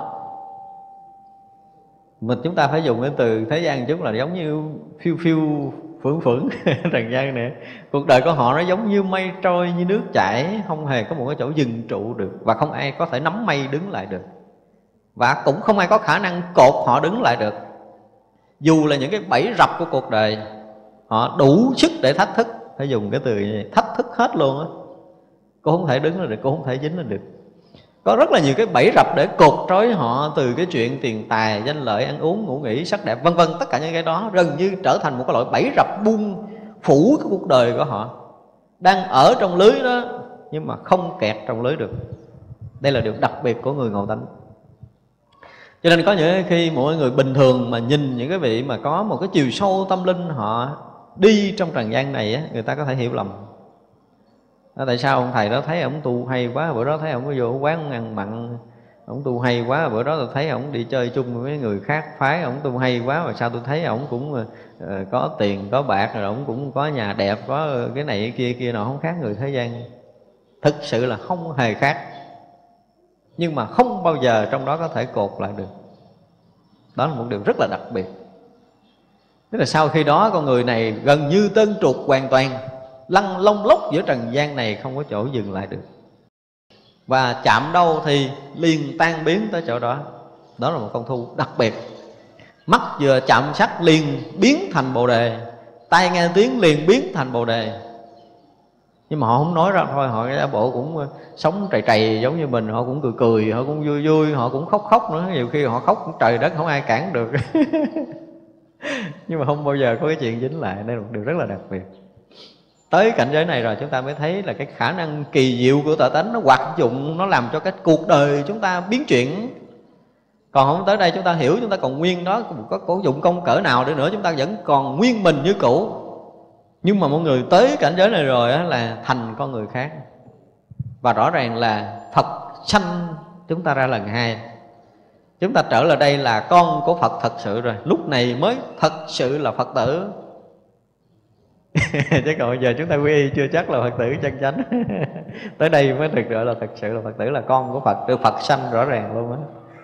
mình chúng ta phải dùng cái từ thế gian một chút là giống như phiêu phiêu phưởng phưởng trần gian này. Cuộc đời của họ nó giống như mây trôi, như nước chảy, không hề có một cái chỗ dừng trụ được. Và không ai có thể nắm mây đứng lại được. Và cũng không ai có khả năng cột họ đứng lại được. Dù là những cái bẫy rập của cuộc đời, họ đủ sức để thách thức. Phải dùng cái từ như vậy, thách thức hết luôn á. Cô không thể đứng lên được, cô không thể dính lên được. Có rất là nhiều cái bẫy rập để cột trói họ, từ cái chuyện tiền tài, danh lợi, ăn uống, ngủ nghỉ, sắc đẹp, vân vân. Tất cả những cái đó gần như trở thành một cái loại bẫy rập buông phủ cái cuộc đời của họ. Đang ở trong lưới đó nhưng mà không kẹt trong lưới được. Đây là điều đặc biệt của người ngộ tánh. Cho nên có những khi mỗi người bình thường mà nhìn những cái vị mà có một cái chiều sâu tâm linh họ đi trong trần gian này á, người ta có thể hiểu lầm. Đó, tại sao ông thầy đó thấy ông tu hay quá, bữa đó thấy ông có vô quán ông ăn mặn, ông tu hay quá, bữa đó tôi thấy ông đi chơi chung với người khác phái, ông tu hay quá, mà sao tôi thấy ông cũng uh, có tiền, có bạc, rồi ông cũng có nhà đẹp, có cái này cái kia kia nào, không khác người thế gian. Thực sự là không hề khác, nhưng mà không bao giờ trong đó có thể cột lại được. Đó là một điều rất là đặc biệt. Tức là sau khi đó con người này gần như tân trục hoàn toàn, lăn lông lốc giữa trần gian này, không có chỗ dừng lại được. Và chạm đâu thì liền tan biến tới chỗ đó. Đó là một công thu đặc biệt. Mắt vừa chạm sắc liền biến thành Bồ Đề, tai nghe tiếng liền biến thành Bồ Đề. Nhưng mà họ không nói ra thôi, họ giả bộ cũng sống trầy trầy giống như mình. Họ cũng cười cười, họ cũng vui vui, họ cũng khóc khóc nữa. Nhiều khi họ khóc cũng trời đất không ai cản được. Nhưng mà không bao giờ có cái chuyện dính lại. Đây là một điều rất là đặc biệt. Tới cảnh giới này rồi chúng ta mới thấy là cái khả năng kỳ diệu của tự tánh nó hoạt dụng, nó làm cho cái cuộc đời chúng ta biến chuyển. Còn không tới đây chúng ta hiểu, chúng ta còn nguyên đó, có có dụng công cỡ nào đi nữa chúng ta vẫn còn nguyên mình như cũ. Nhưng mà mọi người tới cảnh giới này rồi á, là thành con người khác. Và rõ ràng là Phật sanh chúng ta ra lần hai, chúng ta trở lại đây là con của Phật thật sự rồi, lúc này mới thật sự là Phật tử. Chứ còn bây giờ chúng ta quy y chưa chắc là Phật tử chân chánh. Tới đây mới được gọi là thật sự là Phật tử, là con của Phật, được Phật sanh rõ ràng luôn á,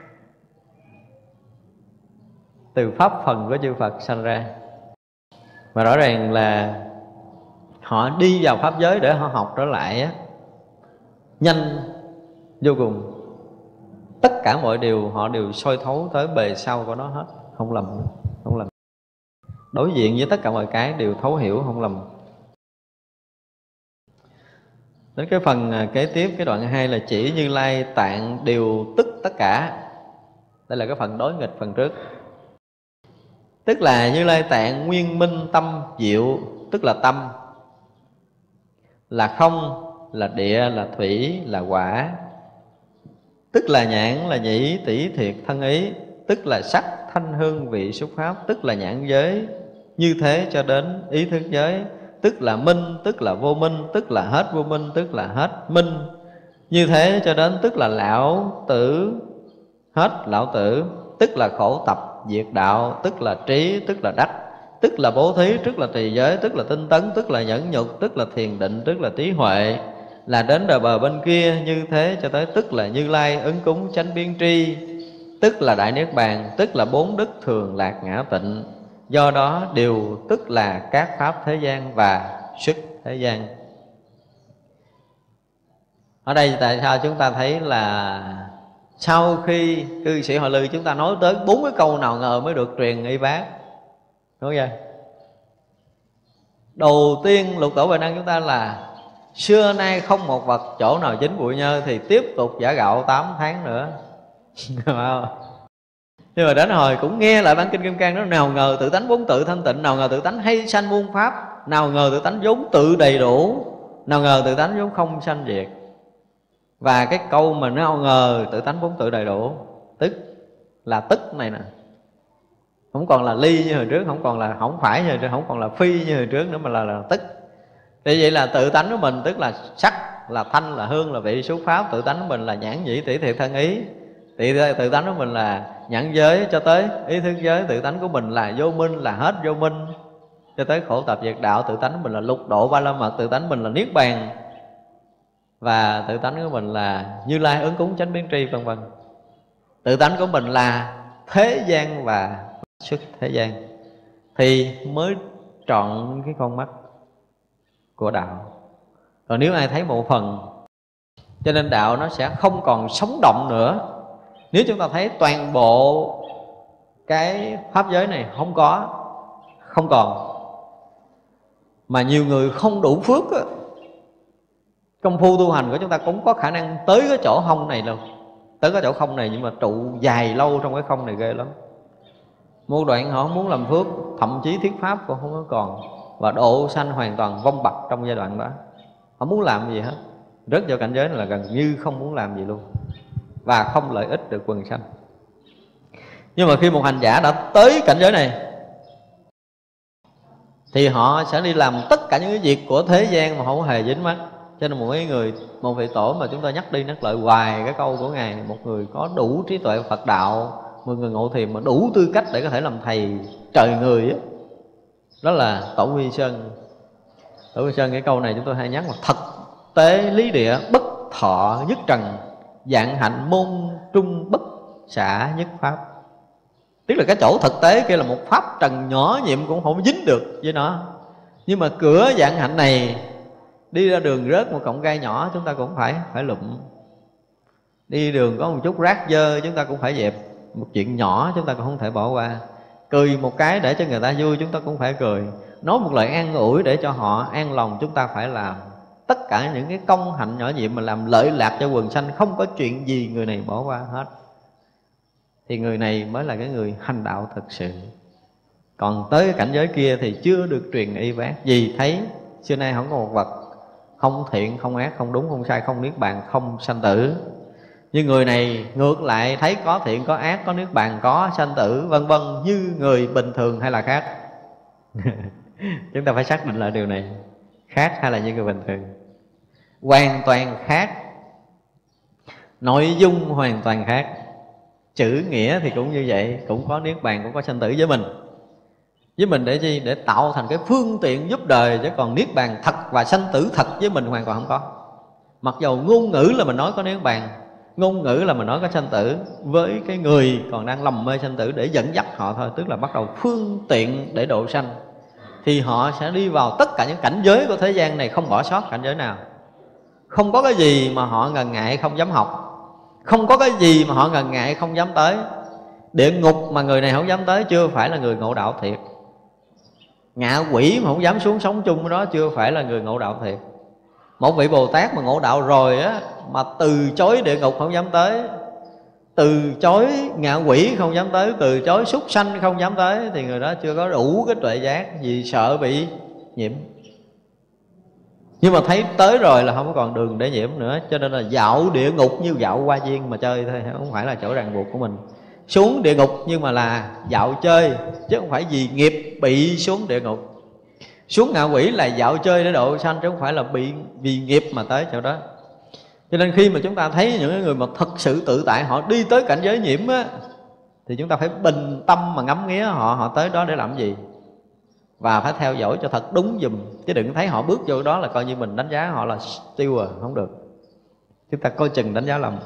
từ pháp phần của chư Phật sanh ra. Và rõ ràng là họ đi vào pháp giới để họ học trở lại á, nhanh vô cùng. Tất cả mọi điều họ đều soi thấu tới bề sau của nó hết, không lầm, không lầm. Đối diện với tất cả mọi cái đều thấu hiểu, không lầm. Đến cái phần kế tiếp, cái đoạn hai là chỉ Như Lai tạng điều tức tất cả. Đây là cái phần đối nghịch phần trước. Tức là Như Lai tạng nguyên minh tâm diệu, tức là tâm, là không, là địa, là thủy, là quả, tức là nhãn, là nhĩ, tỷ thiệt, thân ý, tức là sắc, thanh, hương, vị, xúc pháp, tức là nhãn giới, như thế cho đến ý thức giới, tức là minh, tức là vô minh, tức là hết vô minh, tức là hết minh, như thế cho đến tức là lão tử, hết lão tử, tức là khổ tập diệt đạo, tức là trí, tức là đắc, tức là bố thí, tức là trì giới, tức là tinh tấn, tức là nhẫn nhục, tức là thiền định, tức là trí huệ, là đến đời bờ bên kia, như thế cho tới tức là Như Lai ứng cúng chánh biến tri, tức là đại niết bàn, tức là bốn đức thường lạc ngã tịnh. Do đó đều tức là các pháp thế gian và xuất thế gian. Ở đây tại sao chúng ta thấy là sau khi cư sĩ Họ Lư chúng ta nói tới bốn cái câu nào ngờ mới được truyền y bác, đúng không? Đầu tiên lục tổ Huệ Năng chúng ta là xưa nay không một vật chỗ nào dính bụi nhơ, thì tiếp tục giả gạo tám tháng nữa. Nhưng mà đến hồi cũng nghe lại bản kinh Kim Cang, nó nào ngờ tự tánh vốn tự thanh tịnh, nào ngờ tự tánh hay sanh muôn pháp, nào ngờ tự tánh vốn tự đầy đủ, nào ngờ tự tánh vốn không sanh diệt. Và cái câu mà nào ngờ tự tánh vốn tự đầy đủ, tức là tức này nè, không còn là ly như hồi trước, không còn là không phải như hồi trước, không còn là phi như hồi trước nữa, mà là, là tức. Thì vậy là tự tánh của mình, tức là sắc, là thanh, là hương, là vị, xúc pháp. Tự tánh của mình là nhãn nhĩ tỷ thiệt thân ý. Tự, tự tánh của mình là nhãn giới cho tới ý thức giới. Tự tánh của mình là vô minh, là hết vô minh cho tới khổ tập diệt đạo. Tự tánh của mình là lục độ ba la mật. Tự tánh của mình là niết bàn. Và tự tánh của mình là Như Lai ứng cúng chánh biến tri, vân vân. Tự tánh của mình là thế gian và xuất thế gian, thì mới trọn cái con mắt của đạo. Còn nếu ai thấy một phần, cho nên đạo nó sẽ không còn sống động nữa. Nếu chúng ta thấy toàn bộ cái pháp giới này không có, không còn, mà nhiều người không đủ phước á, công phu tu hành của chúng ta cũng có khả năng tới cái chỗ không này luôn, tới cái chỗ không này, nhưng mà trụ dài lâu trong cái không này ghê lắm. Một đoạn họ không muốn làm phước, thậm chí thuyết pháp cũng không có còn, và độ sanh hoàn toàn vong bặt trong giai đoạn đó. Không muốn làm gì hết, rớt vào cảnh giới này là gần như không muốn làm gì luôn, và không lợi ích được quần sanh. Nhưng mà khi một hành giả đã tới cảnh giới này, thì họ sẽ đi làm tất cả những cái việc của thế gian mà không hề dính mắt. Cho nên một cái người, một vị tổ mà chúng ta nhắc đi nhắc lại hoài cái câu của Ngài, một người có đủ trí tuệ Phật đạo, một người ngộ thiền mà đủ tư cách để có thể làm thầy trời người á, đó là Tổ Huy Sơn. Tổ Huy Sơn cái câu này chúng tôi hay nhắc là thật tế lý địa bất thọ nhất trần, dạng hạnh môn trung bất xả nhất pháp. Tức là cái chỗ thực tế kia là một pháp trần nhỏ nhiệm cũng không dính được với nó, nhưng mà cửa dạng hạnh này, đi ra đường rớt một cọng gai nhỏ chúng ta cũng phải phải lụm, đi đường có một chút rác dơ chúng ta cũng phải dẹp, một chuyện nhỏ chúng ta cũng không thể bỏ qua, cười một cái để cho người ta vui chúng ta cũng phải cười, nói một lời an ủi để cho họ an lòng chúng ta phải làm. Tất cả những cái công hạnh nhỏ nhiệm mà làm lợi lạc cho quần sanh, không có chuyện gì người này bỏ qua hết, thì người này mới là cái người hành đạo thực sự. Còn tới cái cảnh giới kia thì chưa được truyền y bác. Vì thấy xưa nay không có một vật, không thiện, không ác, không đúng, không sai, không niết bàn, không sanh tử. Nhưng người này ngược lại thấy có thiện, có ác, có niết bàn, có sanh tử, vân vân, như người bình thường hay là khác? Chúng ta phải xác định lại điều này, khác hay là như người bình thường? Hoàn toàn khác. nội dung hoàn toàn khác. Chữ nghĩa thì cũng như vậy, cũng có niết bàn, cũng có sanh tử với mình. Với mình để chi? Để tạo thành cái phương tiện giúp đời, chứ còn niết bàn thật và sanh tử thật với mình hoàn toàn không có. Mặc dầu ngôn ngữ là mình nói có niết bàn, ngôn ngữ là mình nói có sanh tử, với cái người còn đang lầm mê sanh tử để dẫn dắt họ thôi, tức là bắt đầu phương tiện để độ sanh, thì họ sẽ đi vào tất cả những cảnh giới của thế gian này, không bỏ sót cảnh giới nào. Không có cái gì mà họ ngần ngại không dám học, không có cái gì mà họ ngần ngại không dám tới. Địa ngục mà người này không dám tới chưa phải là người ngộ đạo thiệt. Ngạ quỷ mà không dám xuống sống chung với đó chưa phải là người ngộ đạo thiệt. Một vị Bồ Tát mà ngộ đạo rồi á, mà từ chối địa ngục không dám tới, từ chối ngạ quỷ không dám tới, từ chối súc sanh không dám tới, thì người đó chưa có đủ cái tuệ giác, vì sợ bị nhiễm. Nhưng mà thấy tới rồi là không còn đường để nhiễm nữa. Cho nên là dạo địa ngục như dạo hoa viên mà chơi thôi, không phải là chỗ ràng buộc của mình. Xuống địa ngục nhưng mà là dạo chơi, chứ không phải vì nghiệp bị xuống địa ngục. Xuống ngạ quỷ là dạo chơi để độ sanh, chứ không phải là bị vì nghiệp mà tới chỗ đó. Cho nên khi mà chúng ta thấy những người mà thật sự tự tại, họ đi tới cảnh giới nhiễm á, thì chúng ta phải bình tâm mà ngắm nghía họ, họ tới đó để làm gì, và phải theo dõi cho thật đúng giùm. Chứ đừng thấy họ bước vô đó là coi như mình đánh giá họ là tiêu rồi, không được. Chúng ta coi chừng đánh giá lầm.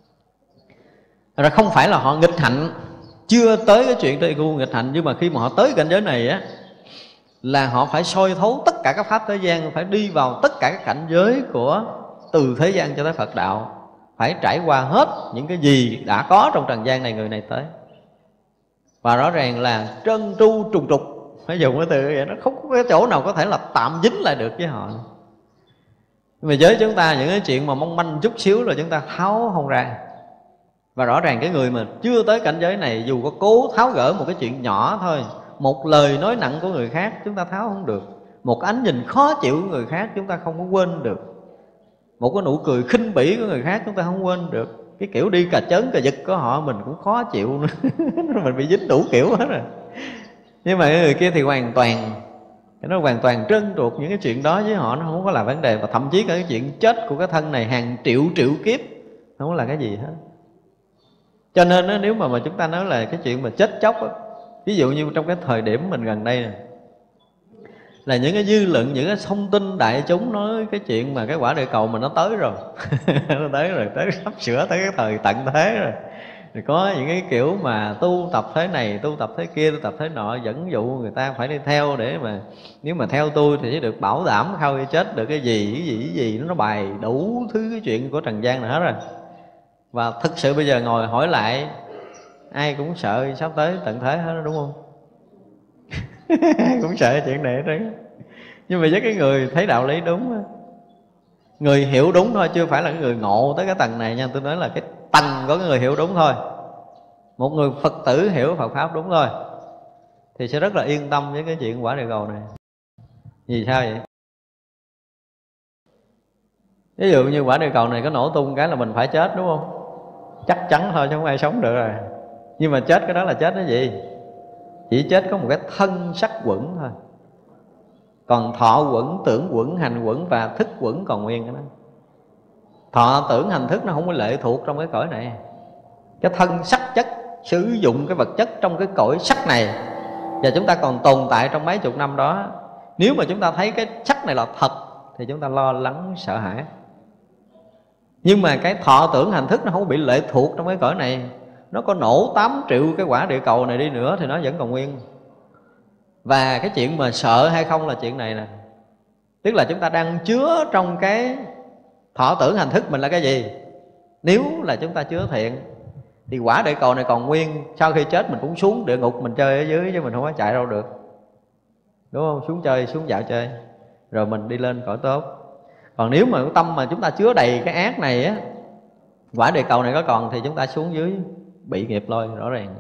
Thật ra không phải là họ nghịch hạnh, chưa tới cái chuyện tới gu nghịch hạnh, nhưng mà khi mà họ tới cảnh giới này á, là họ phải soi thấu tất cả các pháp thế gian, phải đi vào tất cả các cảnh giới của từ thế gian cho tới Phật đạo, phải trải qua hết những cái gì đã có trong trần gian này người này tới. Và rõ ràng là trơn tru trùng trục, phải dùng cái từ vậy, nó không có cái chỗ nào có thể là tạm dính lại được với họ. Nhưng mà với chúng ta những cái chuyện mà mong manh chút xíu là chúng ta tháo không ra. Và rõ ràng cái người mà chưa tới cảnh giới này, dù có cố tháo gỡ một cái chuyện nhỏ thôi, một lời nói nặng của người khác chúng ta tháo không được, một ánh nhìn khó chịu của người khác chúng ta không có quên được, một cái nụ cười khinh bỉ của người khác chúng ta không quên được, cái kiểu đi cà chớn cà giật của họ mình cũng khó chịu nữa. Mình bị dính đủ kiểu hết rồi. Nhưng mà người kia thì hoàn toàn, nó hoàn toàn trân truột những cái chuyện đó với họ, nó không có là vấn đề. Và thậm chí cả cái chuyện chết của cái thân này hàng triệu triệu kiếp không có là cái gì hết. Cho nên đó, nếu mà, mà chúng ta nói là cái chuyện mà chết chóc đó, ví dụ như trong cái thời điểm mình gần đây này, là những cái dư luận, những cái thông tin đại chúng nói cái chuyện mà cái quả địa cầu mình nó tới rồi. Nó tới rồi, tới sắp sửa tới cái thời tận thế rồi. Rồi có những cái kiểu mà tu tập thế này, tu tập thế kia, tu tập thế nọ, dẫn dụ người ta phải đi theo để mà nếu mà theo tôi thì sẽ được bảo đảm sau khi chết được cái gì, cái gì, cái gì. Nó bày đủ thứ cái chuyện của trần gian này hết rồi. Và thực sự bây giờ ngồi hỏi lại, ai cũng sợ sắp tới tận thế hết đó, đúng không? Cũng sợ chuyện này đó. Nhưng mà với cái người thấy đạo lý đúng, người hiểu đúng thôi, chưa phải là cái người ngộ tới cái tầng này nha. Tôi nói là cái tầng của cái người hiểu đúng thôi. Một người Phật tử hiểu Phật Pháp đúng thôi, thì sẽ rất là yên tâm với cái chuyện quả địa cầu này. Vì sao vậy? Ví dụ như quả địa cầu này có nổ tung cái là mình phải chết, đúng không? Chắc chắn thôi chứ không ai sống được rồi. Nhưng mà chết cái đó là chết cái gì? Chỉ chết có một cái thân sắc quẩn thôi. Còn thọ quẩn, tưởng quẩn, hành quẩn và thức quẩn còn nguyên cái đó. Thọ tưởng hành thức nó không có lệ thuộc trong cái cõi này. Cái thân sắc chất, sử dụng cái vật chất trong cái cõi sắc này, và chúng ta còn tồn tại trong mấy chục năm đó. Nếu mà chúng ta thấy cái sắc này là thật thì chúng ta lo lắng sợ hãi. Nhưng mà cái thọ tưởng hành thức nó không bị lệ thuộc trong cái cõi này. Nó có nổ tám triệu cái quả địa cầu này đi nữa thì nó vẫn còn nguyên. Và cái chuyện mà sợ hay không là chuyện này nè. Tức là chúng ta đang chứa trong cái thọ tưởng hành thức mình là cái gì? Nếu là chúng ta chứa thiện thì quả địa cầu này còn nguyên. Sau khi chết mình cũng xuống địa ngục mình chơi ở dưới, chứ mình không có chạy đâu được, đúng không? Xuống chơi, xuống dạo chơi, rồi mình đi lên cõi tốt. Còn nếu mà cái tâm mà chúng ta chứa đầy cái ác này á, quả địa cầu này có còn thì chúng ta xuống dưới bị nghiệp lôi rõ ràng.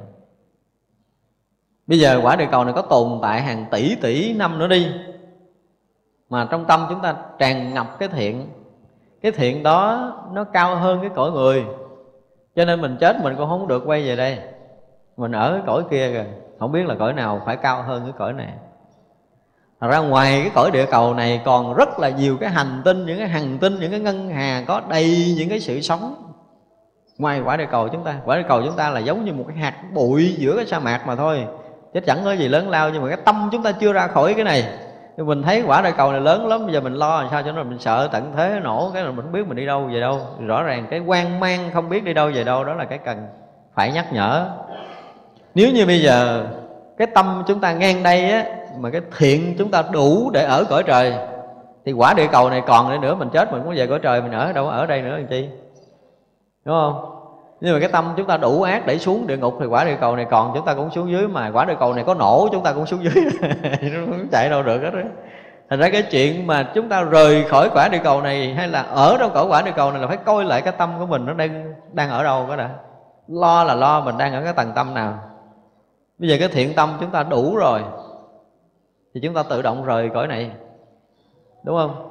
Bây giờ quả địa cầu này có tồn tại hàng tỷ tỷ năm nữa đi, mà trong tâm chúng ta tràn ngập cái thiện, cái thiện đó nó cao hơn cái cõi người. Cho nên mình chết mình cũng không được quay về đây, mình ở cái cõi kia rồi, không biết là cõi nào phải cao hơn cái cõi này. Thật ra ngoài cái cõi địa cầu này còn rất là nhiều cái hành tinh, những cái hành tinh, những cái ngân hà có đầy những cái sự sống. Ngoài quả địa cầu chúng ta, quả địa cầu chúng ta là giống như một cái hạt bụi giữa cái sa mạc mà thôi, chứ chẳng có gì lớn lao. Nhưng mà cái tâm chúng ta chưa ra khỏi cái này. Thì mình thấy quả địa cầu này lớn lắm, bây giờ mình lo làm sao cho nó, mình sợ tận thế nổ cái là mình không biết mình đi đâu về đâu. Rõ ràng cái hoang mang không biết đi đâu về đâu, đó là cái cần phải nhắc nhở. Nếu như bây giờ cái tâm chúng ta ngang đây á, mà cái thiện chúng ta đủ để ở cõi trời, thì quả địa cầu này còn nữa nữa mình chết mình cũng về cõi trời, mình ở đâu ở đây nữa làm chi, đúng không? Nhưng mà cái tâm chúng ta đủ ác để xuống địa ngục thì quả địa cầu này còn chúng ta cũng xuống dưới, mà quả địa cầu này có nổ chúng ta cũng xuống dưới. Nó không chạy đâu được hết đó. Thành ra cái chuyện mà chúng ta rời khỏi quả địa cầu này hay là ở trong cõi quả địa cầu này là phải coi lại cái tâm của mình nó đang đang ở đâu. Cái đã lo là lo mình đang ở cái tầng tâm nào. Bây giờ cái thiện tâm chúng ta đủ rồi thì chúng ta tự động rời cõi này, đúng không?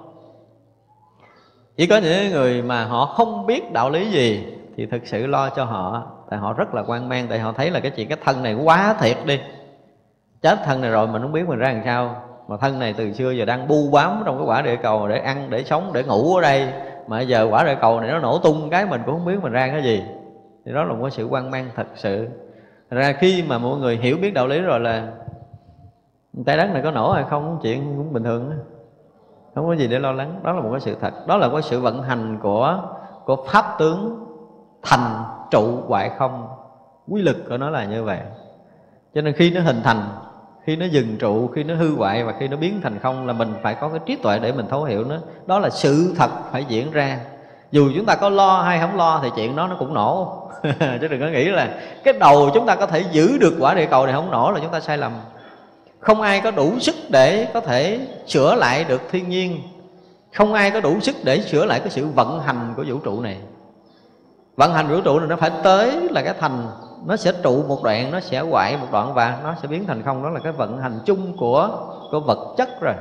Chỉ có những người mà họ không biết đạo lý gì thì thực sự lo cho họ, tại họ rất là hoang mang, tại họ thấy là cái chuyện cái thân này quá thiệt đi, chết thân này rồi mình không biết mình ra làm sao, mà thân này từ xưa giờ đang bu bám trong cái quả địa cầu để ăn, để sống, để ngủ ở đây, mà giờ quả địa cầu này nó nổ tung cái mình cũng không biết mình ra cái gì. Thì đó là một sự hoang mang thật sự. Thật ra khi mà mọi người hiểu biết đạo lý rồi là trái đất này có nổ hay không, chuyện cũng bình thường đó, không có gì để lo lắng. Đó là một cái sự thật, đó là cái sự vận hành của của pháp tướng thành trụ hoại không. Quy lực của nó là như vậy. Cho nên khi nó hình thành, khi nó dừng trụ, khi nó hư hoại và khi nó biến thành không là mình phải có cái trí tuệ để mình thấu hiểu nó. Đó là sự thật phải diễn ra. Dù chúng ta có lo hay không lo thì chuyện đó nó cũng nổ. Chứ đừng có nghĩ là cái đầu chúng ta có thể giữ được quả địa cầu này không nổ là chúng ta sai lầm. Không ai có đủ sức để có thể sửa lại được thiên nhiên. Không ai có đủ sức để sửa lại cái sự vận hành của vũ trụ này. Vận hành vũ trụ này nó phải tới là cái thành, nó sẽ trụ một đoạn, nó sẽ hoại một đoạn và nó sẽ biến thành không. Đó là cái vận hành chung của, của vật chất rồi.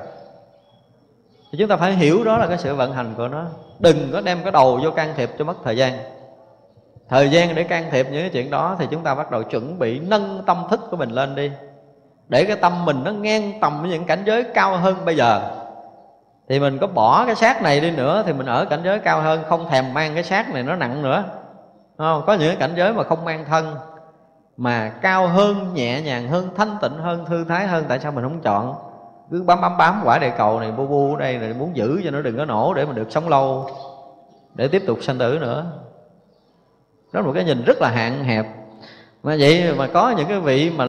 Thì chúng ta phải hiểu đó là cái sự vận hành của nó. Đừng có đem cái đầu vô can thiệp cho mất thời gian. Thời gian để can thiệp những cái chuyện đó thì chúng ta bắt đầu chuẩn bị nâng tâm thức của mình lên đi, để cái tâm mình nó ngang tầm với những cảnh giới cao hơn bây giờ. Thì mình có bỏ cái xác này đi nữa thì mình ở cảnh giới cao hơn, không thèm mang cái xác này nó nặng nữa. Không? Có những cái cảnh giới mà không mang thân mà cao hơn, nhẹ nhàng hơn, thanh tịnh hơn, thư thái hơn. Tại sao mình không chọn? Cứ bám bám bám quả địa cầu này bu bu ở đây này, muốn giữ cho nó đừng có nổ để mình được sống lâu, để tiếp tục sanh tử nữa. Đó là một cái nhìn rất là hạn hẹp. Mà vậy mà có những cái vị mà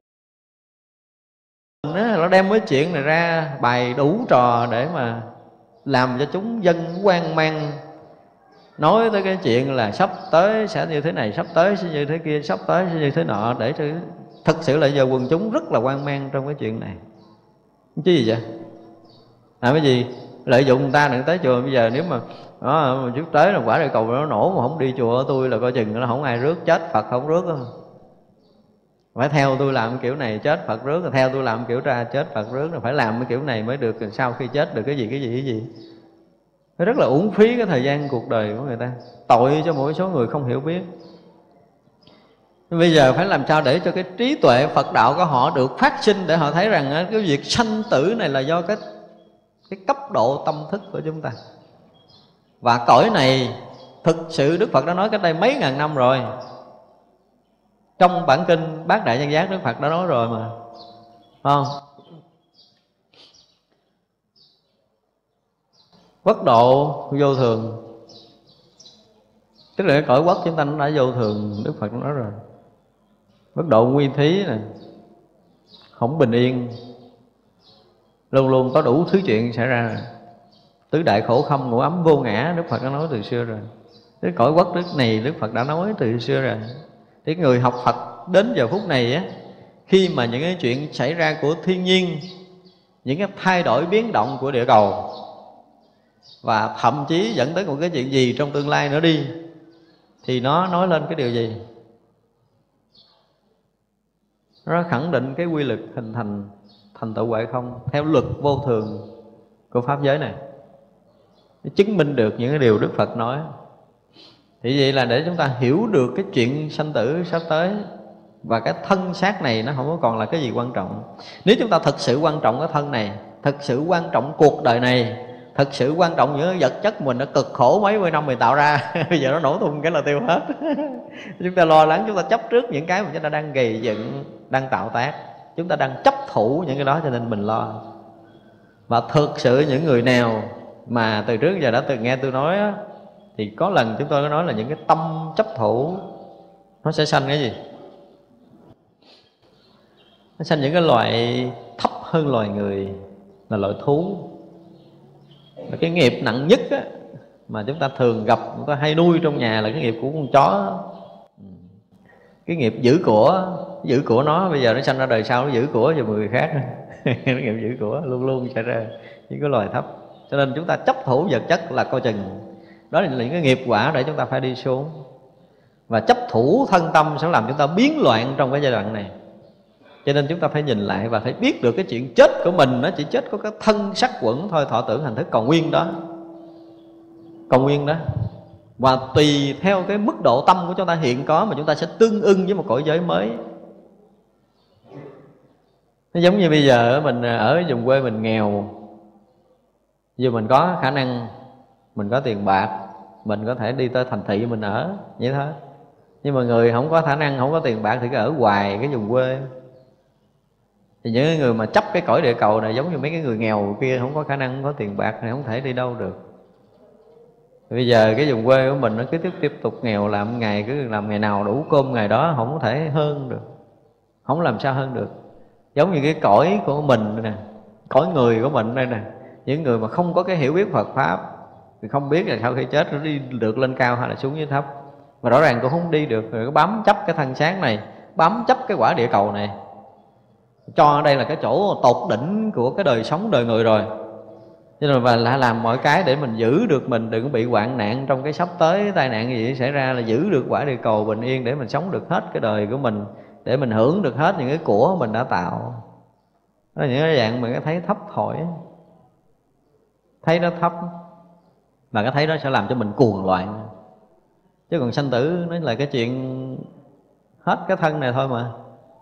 nó đem cái chuyện này ra bày đủ trò để mà làm cho chúng dân hoang mang, nói tới cái chuyện là sắp tới sẽ như thế này, sắp tới sẽ như thế kia, sắp tới sẽ như thế nọ, để thực sự là giờ quần chúng rất là hoang mang trong cái chuyện này. Chứ gì vậy? Làm cái gì? Lợi dụng người ta đừng tới chùa. Bây giờ nếu mà đó, mà chút tới là quả địa cầu nó nổ mà không đi chùa tôi là coi chừng nó không ai rước, chết Phật không rước đó. Phải theo tôi làm kiểu này chết Phật rước, theo tôi làm kiểu ra chết Phật rước, phải làm cái kiểu này mới được, sau khi chết được cái gì cái gì cái gì. Nó rất là uổng phí cái thời gian cuộc đời của người ta, tội cho mỗi số người không hiểu biết. Bây giờ phải làm sao để cho cái trí tuệ Phật đạo của họ được phát sinh, để họ thấy rằng cái việc sanh tử này là do cái, cái cấp độ tâm thức của chúng ta. Và cõi này thực sự Đức Phật đã nói cách đây mấy ngàn năm rồi. Trong bản kinh Bát Đại Nhân Giác Đức Phật đã nói rồi mà, không? Quốc độ vô thường, tức là cái cõi quốc chúng ta nó đã vô thường, Đức Phật đã nói rồi. Quốc độ nguyên thí nè, không bình yên, luôn luôn có đủ thứ chuyện xảy ra. Tứ đại khổ không ngủ ấm vô ngã, Đức Phật đã nói từ xưa rồi. Cái cõi quốc đức này Đức Phật đã nói từ xưa rồi. Thì người học Phật đến giờ phút này á, khi mà những cái chuyện xảy ra của thiên nhiên, những cái thay đổi biến động của địa cầu, và thậm chí dẫn tới một cái chuyện gì trong tương lai nữa đi, thì nó nói lên cái điều gì? Nó khẳng định cái quy lực hình thành thành tựu huệ không theo luật vô thường của pháp giới này, nó chứng minh được những cái điều Đức Phật nói. Thì vậy là để chúng ta hiểu được cái chuyện sanh tử sắp tới, và cái thân xác này nó không có còn là cái gì quan trọng. Nếu chúng ta thực sự quan trọng cái thân này, thực sự quan trọng cuộc đời này, Thực sự quan trọng những vật chất mình nó cực khổ mấy mươi năm mình tạo ra bây giờ nó nổ tung cái là tiêu hết. Chúng ta lo lắng, chúng ta chấp trước những cái mà chúng ta đang gầy dựng, đang tạo tác, chúng ta đang chấp thủ những cái đó, cho nên mình lo. Và thực sự những người nào mà từ trước giờ đã từng nghe tôi nói á, thì có lần chúng tôi có nói là những cái tâm chấp thủ nó sẽ sanh cái gì? Nó sanh những cái loại thấp hơn loài người, là loại thú. Và cái nghiệp nặng nhất á, mà chúng ta thường gặp, chúng ta hay nuôi trong nhà là cái nghiệp của con chó. Cái nghiệp giữ của, giữ của nó bây giờ nó sanh ra đời sau nó giữ của cho người khác. Cái nghiệp giữ của luôn luôn xảy ra những cái loài thấp. Cho nên chúng ta chấp thủ vật chất là coi chừng. Đó là những cái nghiệp quả để chúng ta phải đi xuống. Và chấp thủ thân tâm sẽ làm chúng ta biến loạn trong cái giai đoạn này. Cho nên chúng ta phải nhìn lại và phải biết được cái chuyện chết của mình nó chỉ chết có cái thân sắc quẩn thôi, thọ tưởng hành thức còn nguyên đó. Còn nguyên đó. Và tùy theo cái mức độ tâm của chúng ta hiện có mà chúng ta sẽ tương ưng với một cõi giới mới. Nó giống như bây giờ mình ở vùng quê mình nghèo, giờ mình có khả năng, mình có tiền bạc, mình có thể đi tới thành thị mình ở, vậy thôi. Nhưng mà người không có khả năng, không có tiền bạc thì cứ ở hoài cái vùng quê. Thì những người mà chấp cái cõi địa cầu này giống như mấy cái người nghèo kia, không có khả năng, không có tiền bạc thì không thể đi đâu được. Bây giờ cái vùng quê của mình nó cứ tiếp tiếp tục nghèo, làm ngày cứ làm ngày nào đủ cơm ngày đó, không có thể hơn được, không làm sao hơn được. Giống như cái cõi của mình nè, cõi người của mình đây nè, những người mà không có cái hiểu biết Phật pháp thì không biết là sau khi chết nó đi được lên cao hay là xuống dưới thấp. Mà rõ ràng cũng không đi được, rồi bám chấp cái thân xác này, bám chấp cái quả địa cầu này, cho ở đây là cái chỗ tột đỉnh của cái đời sống đời người rồi. Cho nên và lại làm mọi cái để mình giữ được mình đừng có bị hoạn nạn trong cái sắp tới tai nạn gì xảy ra, là giữ được quả địa cầu bình yên để mình sống được hết cái đời của mình, để mình hưởng được hết những cái của mình đã tạo. Đó là những cái dạng mình cái thấy thấp thổi, thấy nó thấp, và cái thấy đó sẽ làm cho mình cuồng loạn. Chứ còn sanh tử nó là cái chuyện hết cái thân này thôi mà.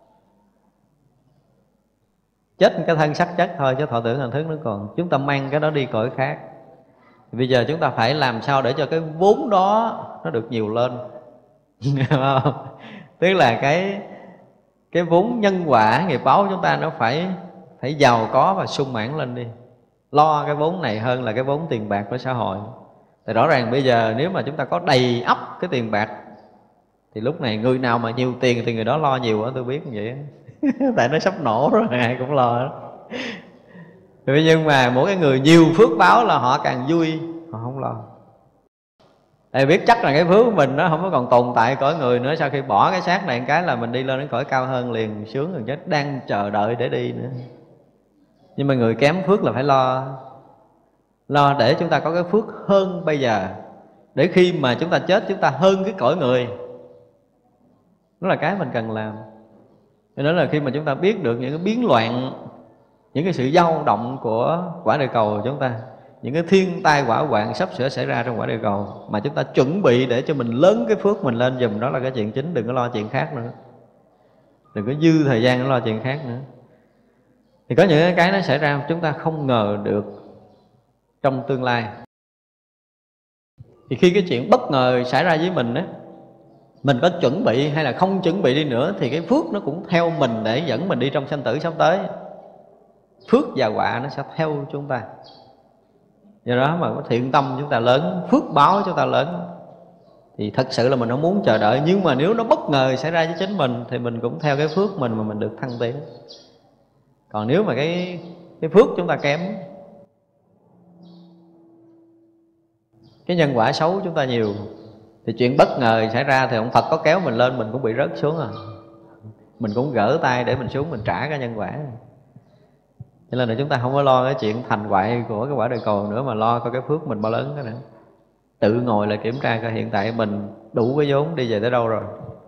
Chết cái thân sắc chất thôi chứ thọ tưởng hành thức nó còn. Chúng ta mang cái đó đi cõi khác. Bây giờ chúng ta phải làm sao để cho cái vốn đó nó được nhiều lên. Tức là cái cái vốn nhân quả nghiệp báo của chúng ta nó phải phải giàu có và sung mãn lên đi. Lo cái vốn này hơn là cái vốn tiền bạc của xã hội. Thì rõ ràng bây giờ nếu mà chúng ta có đầy ắp cái tiền bạc thì lúc này người nào mà nhiều tiền thì người đó lo nhiều đó, tôi biết như vậy. Tại nó sắp nổ rồi, ai cũng lo đó. Nhưng mà mỗi cái người nhiều phước báo là họ càng vui, họ không lo. Tại biết chắc là cái phước của mình nó không có còn tồn tại cõi người nữa. Sau khi bỏ cái xác này cái là mình đi lên đến cõi cao hơn liền, sướng rồi chết, đang chờ đợi để đi nữa. Nhưng mà người kém phước là phải lo. Lo để chúng ta có cái phước hơn bây giờ, để khi mà chúng ta chết chúng ta hơn cái cõi người. Đó là cái mình cần làm. Cho nên là khi mà chúng ta biết được những cái biến loạn, những cái sự dao động của quả địa cầu của chúng ta, những cái thiên tai hỏa hoạn sắp sửa xảy ra trong quả địa cầu, mà chúng ta chuẩn bị để cho mình lớn cái phước mình lên dùm, đó là cái chuyện chính. Đừng có lo chuyện khác nữa, đừng có dư thời gian để lo chuyện khác nữa. Thì có những cái nó xảy ra chúng ta không ngờ được trong tương lai. Thì khi cái chuyện bất ngờ xảy ra với mình á, mình có chuẩn bị hay là không chuẩn bị đi nữa thì cái phước nó cũng theo mình để dẫn mình đi trong sanh tử sắp tới. Phước và họa nó sẽ theo chúng ta. Do đó mà thiện tâm chúng ta lớn, phước báo chúng ta lớn, thì thật sự là mình không muốn chờ đợi. Nhưng mà nếu nó bất ngờ xảy ra với chính mình thì mình cũng theo cái phước mình mà mình được thăng tiến. Còn nếu mà cái, cái phước chúng ta kém, cái nhân quả xấu chúng ta nhiều, thì chuyện bất ngờ xảy ra thì ông Phật có kéo mình lên mình cũng bị rớt xuống à. Mình cũng gỡ tay để mình xuống, mình trả cái nhân quả. Cho nên là chúng ta không có lo cái chuyện thành hoại của cái quả địa cầu nữa, mà lo coi cái phước mình bao lớn cái nữa. Tự ngồi lại kiểm tra coi hiện tại mình đủ cái vốn đi về tới đâu rồi.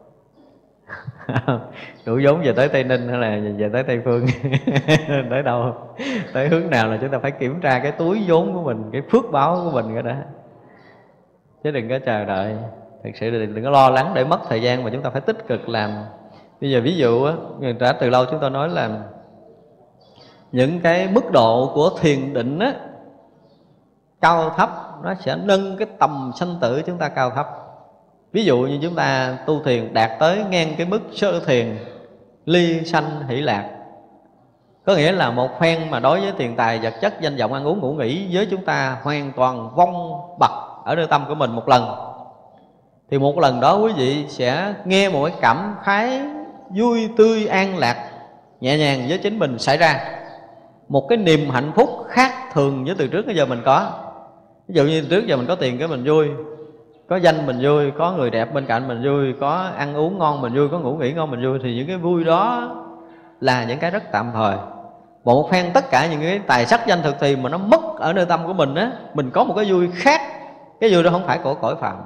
Đủ vốn về tới Tây Ninh hay là về tới Tây Phương. Tới đâu, tới hướng nào là chúng ta phải kiểm tra cái túi vốn của mình, cái phước báo của mình cái đó. Chứ đừng có chờ đợi. Thật sự là đừng có lo lắng để mất thời gian, mà chúng ta phải tích cực làm. Bây giờ ví dụ á, đã từ lâu chúng ta nói là những cái mức độ của thiền định á, cao thấp, nó sẽ nâng cái tầm sanh tử chúng ta cao thấp. Ví dụ như chúng ta tu thiền đạt tới ngang cái mức sơ thiền ly sanh hỷ lạc, có nghĩa là một phen mà đối với tiền tài vật chất danh vọng ăn uống ngủ nghỉ với chúng ta hoàn toàn vong bặt ở nơi tâm của mình một lần, thì một lần đó quý vị sẽ nghe một cái cảm khái vui tươi an lạc nhẹ nhàng với chính mình xảy ra, một cái niềm hạnh phúc khác thường với từ trước tới giờ mình có. Ví dụ như trước giờ mình có tiền cái mình vui, có danh mình vui, có người đẹp bên cạnh mình vui, có ăn uống ngon mình vui, có ngủ nghỉ ngon mình vui, thì những cái vui đó là những cái rất tạm thời. Một phen tất cả những cái tài sắc danh thực thì mà nó mất ở nơi tâm của mình á, mình có một cái vui khác. Cái vui đó không phải của cõi phàm,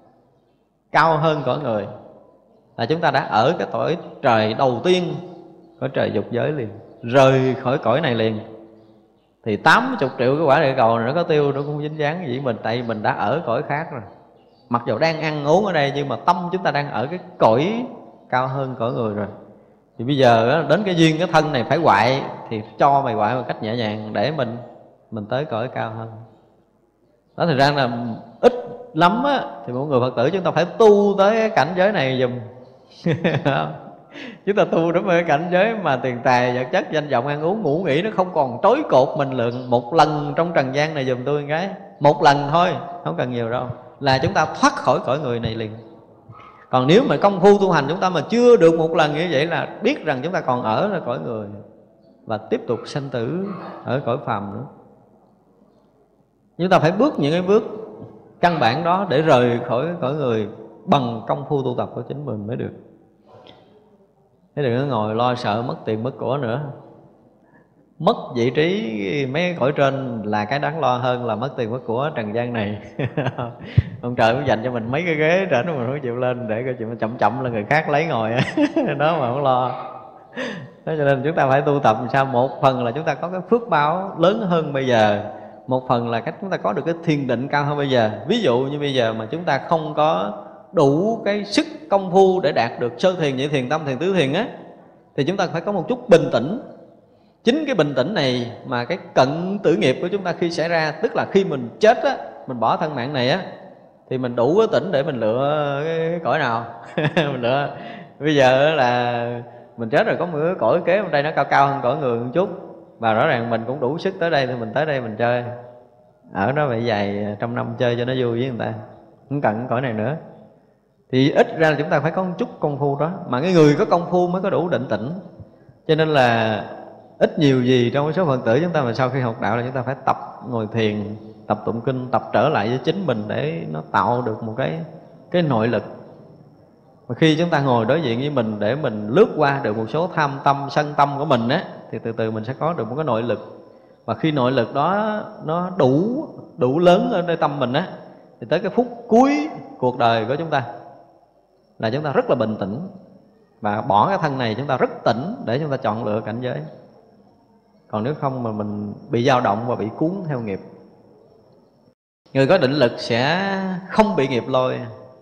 cao hơn cõi người, là chúng ta đã ở cái cõi trời đầu tiên, cõi trời dục giới liền, rời khỏi cõi này liền. Thì tám mươi triệu cái quả địa cầu này nó có tiêu, nó cũng dính dáng gì mình, tại vì mình đã ở cõi khác rồi. Mặc dù đang ăn uống ở đây nhưng mà tâm chúng ta đang ở cái cõi cao hơn cõi người rồi. Thì bây giờ đến cái duyên cái thân này phải hoại, thì cho mày hoại một cách nhẹ nhàng để mình mình tới cõi cao hơn. Đó, thực ra là ít lắm á, thì một người Phật tử chúng ta phải tu tới cái cảnh giới này dùm. Chúng ta tu đến cái cảnh giới mà tiền tài vật chất danh vọng ăn uống ngủ nghỉ nó không còn trói cột mình lượng. Một lần trong trần gian này dùm tôi cái, một lần thôi, không cần nhiều đâu, là chúng ta thoát khỏi cõi người này liền. Còn nếu mà công phu tu hành chúng ta mà chưa được một lần như vậy là biết rằng chúng ta còn ở là cõi người và tiếp tục sanh tử ở cõi phàm nữa. Chúng ta phải bước những cái bước căn bản đó để rời khỏi cõi người bằng công phu tu tập của chính mình mới được. Thế đừng có ngồi lo sợ mất tiền mất của nữa. Mất vị trí mấy cõi trên là cái đáng lo hơn là mất tiền mất của trần gian này. Ông trời cũng dành cho mình mấy cái ghế trên mà mình không chịu lên, để coi chuyện chậm chậm là người khác lấy ngồi. Đó mà không lo. Thế cho nên chúng ta phải tu tập làm sao? Một phần là chúng ta có cái phước báo lớn hơn bây giờ, một phần là cách chúng ta có được cái thiền định cao hơn bây giờ. Ví dụ như bây giờ mà chúng ta không có đủ cái sức công phu để đạt được sơ thiền, nhị thiền, tâm thiền, tứ thiền á, thì chúng ta phải có một chút bình tĩnh. Chính cái bình tĩnh này mà cái cận tử nghiệp của chúng ta khi xảy ra, tức là khi mình chết á, mình bỏ thân mạng này á, thì mình đủ cái tỉnh để mình lựa cái cõi nào. Mình lựa. Bây giờ là mình chết rồi, có một cái cõi kế bên đây nó cao cao hơn cõi người một chút, và rõ ràng mình cũng đủ sức tới đây thì mình tới đây mình chơi. Ở đó vậy vài trăm năm chơi cho nó vui với người ta, không cần cõi này nữa. Thì ít ra là chúng ta phải có một chút công phu đó. Mà cái người có công phu mới có đủ định tĩnh. Cho nên là ít nhiều gì trong cái số Phật tử chúng ta mà sau khi học đạo là chúng ta phải tập ngồi thiền, tập tụng kinh, tập trở lại với chính mình để nó tạo được một cái cái nội lực. Mà khi chúng ta ngồi đối diện với mình để mình lướt qua được một số tham tâm, sân tâm của mình á, thì từ từ mình sẽ có được một cái nội lực. Và khi nội lực đó nó đủ đủ lớn ở nơi tâm mình á, thì tới cái phút cuối cuộc đời của chúng ta là chúng ta rất là bình tĩnh, và bỏ cái thân này chúng ta rất tỉnh để chúng ta chọn lựa cảnh giới. Còn nếu không mà mình bị dao động và bị cuốn theo nghiệp. Người có định lực sẽ không bị nghiệp lôi.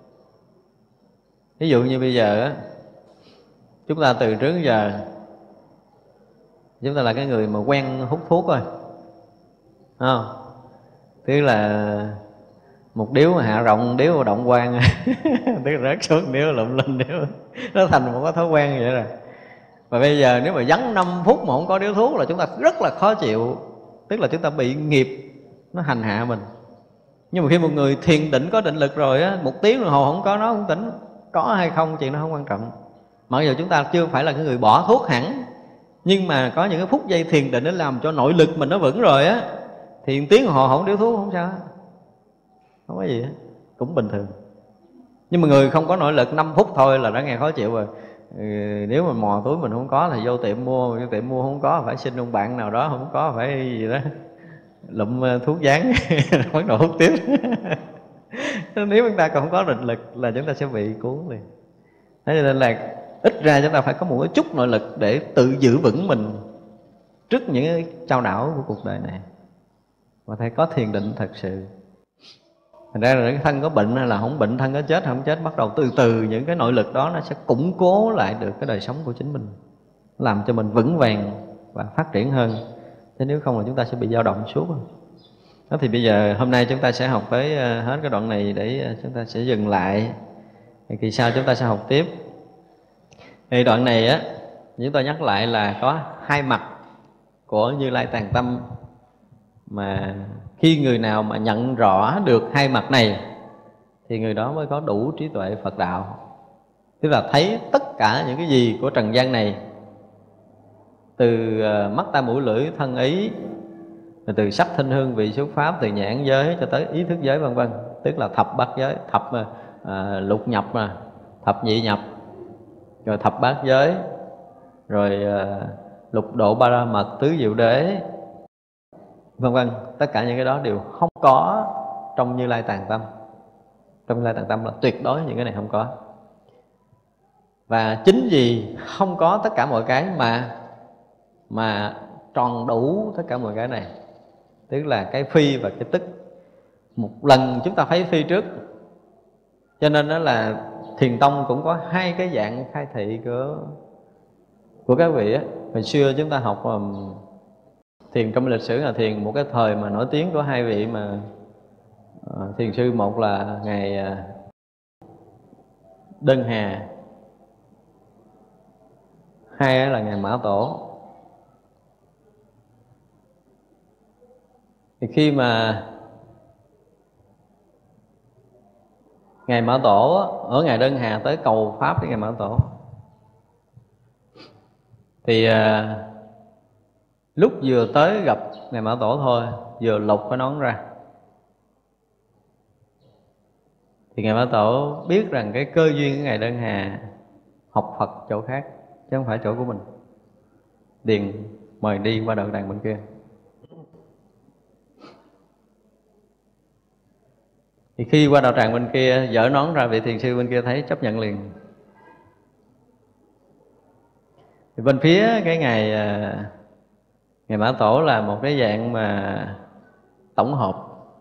Ví dụ như bây giờ á, chúng ta từ trước đến giờ chúng ta là cái người mà quen hút thuốc rồi, không? Tức là một điếu mà hạ rộng, điếu mà động quan. Tức là rớt xuống điếu lụm lên điếu. Nó thành một cái thói quen vậy rồi. Và bây giờ nếu mà vắng năm phút mà không có điếu thuốc là chúng ta rất là khó chịu. Tức là chúng ta bị nghiệp nó hành hạ mình. Nhưng mà khi một người thiền định có định lực rồi á, một tiếng đồng hồ không có nó không tỉnh. Có hay không chuyện nó không quan trọng. Mặc dù chúng ta chưa phải là cái người bỏ thuốc hẳn, nhưng mà có những cái phút giây thiền định để làm cho nội lực mình nó vững rồi á, thì tiếng đồng hồ không điếu thuốc không sao, không có gì hết, cũng bình thường. Nhưng mà người không có nội lực năm phút thôi là đã nghe khó chịu rồi. Ừ, nếu mà mò túi mình không có thì vô tiệm mua, vô tiệm mua không có phải xin ông bạn nào đó, không có phải gì đó lụm thuốc dán bắt đầu hút tiếp. Nếu chúng ta còn không có định lực là chúng ta sẽ bị cuốn liền. Thế nên là ít ra chúng ta phải có một cái chút nội lực để tự giữ vững mình trước những cái trao đảo của cuộc đời này, và phải có thiền định thật sự. Thành ra là cái thân có bệnh hay là không bệnh, thân có chết hay không chết, bắt đầu từ từ những cái nội lực đó nó sẽ củng cố lại được cái đời sống của chính mình, làm cho mình vững vàng và phát triển hơn. Thế nếu không là chúng ta sẽ bị dao động suốt. Đó thì bây giờ hôm nay chúng ta sẽ học tới hết cái đoạn này để chúng ta sẽ dừng lại. Thì kỳ sau chúng ta sẽ học tiếp. Thì đoạn này á, chúng tôi nhắc lại là có hai mặt của Như Lai Tạng Tâm, mà khi người nào mà nhận rõ được hai mặt này thì người đó mới có đủ trí tuệ Phật đạo. Tức là thấy tất cả những cái gì của trần gian này, từ mắt tai mũi lưỡi thân ý, từ sắc thanh hương vị xúc pháp, từ nhãn giới cho tới ý thức giới vân vân, tức là thập bát giới, thập à, lục nhập mà, thập nhị nhập, rồi thập bát giới, rồi à, lục độ ba la mật, tứ diệu đế, vân vân. Tất cả những cái đó đều không có trong Như Lai Tạng Tâm. Trong Như Lai Tạng Tâm là tuyệt đối những cái này không có. Và chính vì không có tất cả mọi cái mà mà tròn đủ tất cả mọi cái này, tức là cái phi và cái tức. Một lần chúng ta thấy phi trước, cho nên đó là Thiền Tông cũng có hai cái dạng khai thị của của các vị á. Hồi xưa chúng ta học um, thiền trong lịch sử là thiền, một cái thời mà nổi tiếng của hai vị mà uh, thiền sư, một là ngài uh, Đơn Hà, hai là ngài Mã Tổ. Thì khi mà ngài Mã Tổ ở ngài Đơn Hà tới cầu pháp với ngài Mã Tổ, thì à, lúc vừa tới gặp ngài Mã Tổ thôi, vừa lục cái nón ra, thì ngài Mã Tổ biết rằng cái cơ duyên của ngài Đơn Hà học Phật chỗ khác chứ không phải chỗ của mình, liền mời đi qua đạo tràng bên kia. Thì khi qua đạo tràng bên kia, dỡ nón ra, vị thiền sư bên kia thấy chấp nhận liền. Thì bên phía cái ngày ngày Mã Tổ là một cái dạng mà tổng hợp,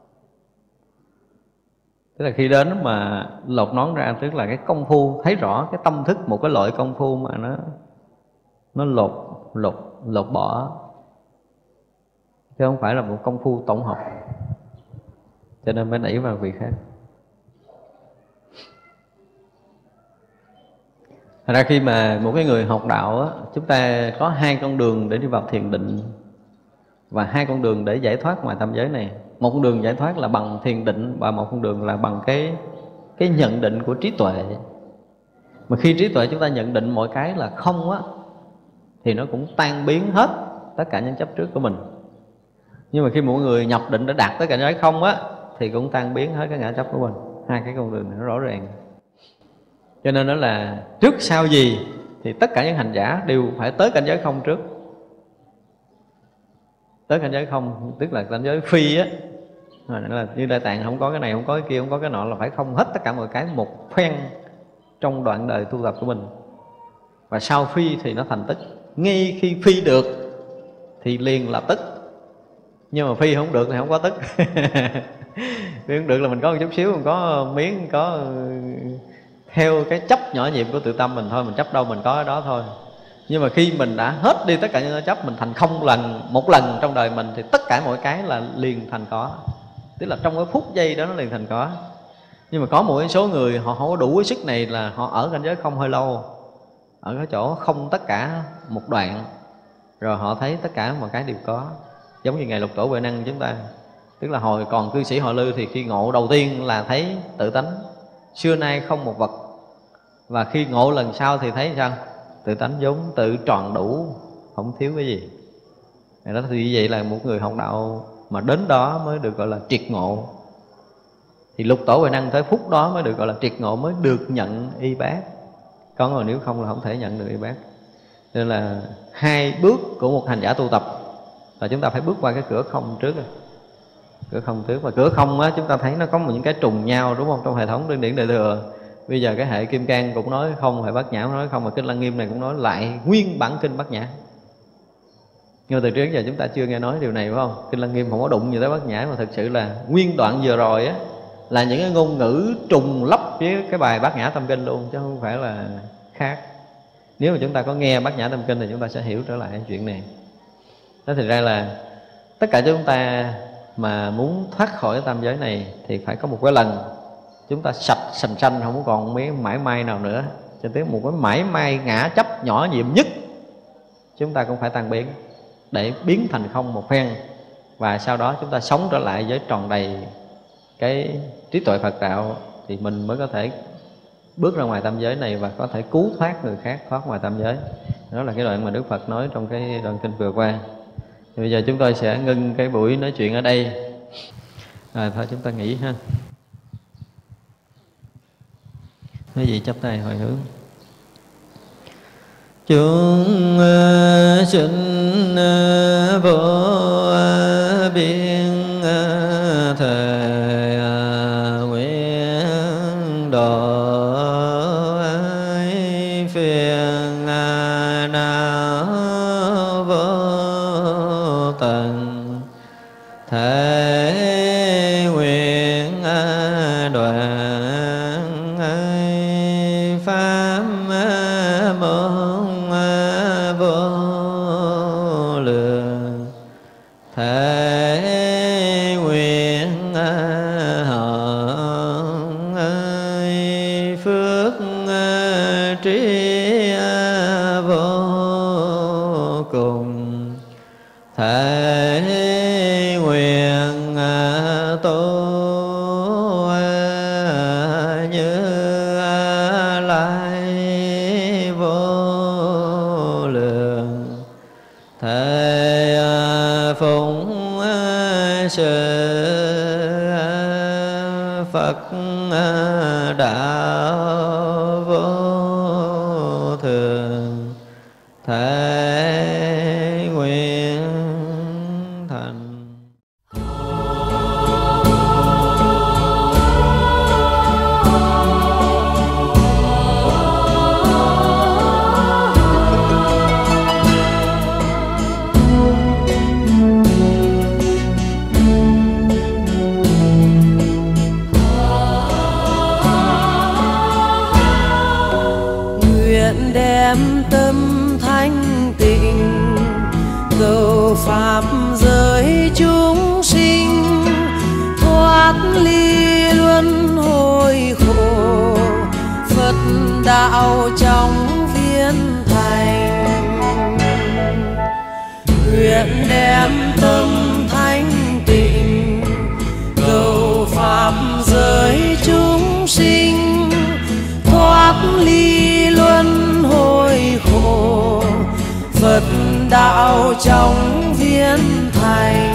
tức là khi đến mà lột nón ra, tức là cái công phu thấy rõ cái tâm thức, một cái loại công phu mà nó nó lột lột lột bỏ, chứ không phải là một công phu tổng hợp, cho nên mới đẩy vào vị khác. Thật ra khi mà một cái người học đạo á, chúng ta có hai con đường để đi vào thiền định và hai con đường để giải thoát ngoài tam giới này. Một con đường giải thoát là bằng thiền định, và một con đường là bằng cái cái nhận định của trí tuệ. Mà khi trí tuệ chúng ta nhận định mọi cái là không á, thì nó cũng tan biến hết tất cả những chấp trước của mình. Nhưng mà khi mỗi người nhập định đã đạt tới cảnh giới không á, thì cũng tan biến hết cái ngã chấp của mình. Hai cái con đường này nó rõ ràng. Cho nên đó là trước sau gì thì tất cả những hành giả đều phải tới cảnh giới không trước. Tới cảnh giới không, tức là cảnh giới phi á, là như Đại Tạng không có cái này, không có cái kia, không có cái nọ, là phải không hết tất cả mọi cái một phen trong đoạn đời tu tập của mình. Và sau phi thì nó thành tức. Ngay khi phi được thì liền là tức, nhưng mà phi không được thì không có tức. Phi không được là mình có một chút xíu, mình có miếng, có theo cái chấp nhỏ nhiệm của tự tâm mình thôi, mình chấp đâu mình có ở đó thôi. Nhưng mà khi mình đã hết đi tất cả những chấp, mình thành không lần, một lần trong đời mình, thì tất cả mọi cái là liền thành có. Tức là trong cái phút giây đó nó liền thành có. Nhưng mà có một số người họ không có đủ cái sức này, là họ ở cảnh giới không hơi lâu, ở cái chỗ không tất cả một đoạn, rồi họ thấy tất cả mọi cái đều có. Giống như ngày Lục Tổ Huệ Năng chúng ta, tức là hồi còn cư sĩ Họ Lư thì khi ngộ đầu tiên là thấy tự tánh xưa nay không một vật. Và khi ngộ lần sau thì thấy sao? Tự tánh vốn tự tròn đủ, không thiếu cái gì. Đó thì như vậy là một người học đạo mà đến đó mới được gọi là triệt ngộ. Thì Lục Tổ Huệ Năng tới phút đó mới được gọi là triệt ngộ, mới được nhận y bát. Còn rồi nếu không là không thể nhận được y bát. Nên là hai bước của một hành giả tu tập là chúng ta phải bước qua cái cửa không trước. Cửa không trước. Và cửa không á, chúng ta thấy nó có một những cái trùng nhau, đúng không? Trong hệ thống Kinh điển Đại Thừa, bây giờ cái hệ Kim Cang cũng nói không, hệ Bát Nhã cũng nói không, mà Kinh Lăng Nghiêm này cũng nói lại nguyên bản Kinh Bát Nhã. Nhưng từ trước giờ chúng ta chưa nghe nói điều này, phải không? Kinh Lăng Nghiêm không có đụng gì tới Bát Nhã, mà thực sự là nguyên đoạn vừa rồi á là những cái ngôn ngữ trùng lắp với cái bài Bát Nhã Tâm Kinh luôn, chứ không phải là khác. Nếu mà chúng ta có nghe Bát Nhã Tâm Kinh thì chúng ta sẽ hiểu trở lại chuyện này. Đó, thì ra là tất cả chúng ta mà muốn thoát khỏi cái tam giới này thì phải có một cái lần chúng ta sạch sành sanh, không còn mấy mãi may nào nữa, cho tới một cái mãi may ngã chấp nhỏ nhiệm nhất chúng ta cũng phải tan biến, để biến thành không một phen. Và sau đó chúng ta sống trở lại với tròn đầy cái trí tuệ Phật đạo, thì mình mới có thể bước ra ngoài tam giới này và có thể cứu thoát người khác thoát ngoài tam giới. Đó là cái đoạn mà Đức Phật nói trong cái đoạn kinh vừa qua. Thì bây giờ chúng tôi sẽ ngưng cái buổi nói chuyện ở đây. Rồi thôi chúng ta nghỉ ha. Quý vị chắp tay hồi hướng. Chúng sinh vô biên thời nguyện độ ai phiền não vô tận, thể nguyện đoạn ai pháp môn vô lượng, thể nguyện hồng ơi phước trí vô cùng, thể nguyện tu như lai vô lượng, thể phụng sự Phật đạo vô thường, thể nguyện thành. Nguyện đem tâm thanh tịnh cầu pháp giới chúng sinh, thoát ly luân hồi khổ, Phật đạo trong viên thành. Nguyện đem tâm thanh tịnh cầu pháp giới chúng sinh, thoát ly luân hồi khổ, Phật đạo trong viên thành.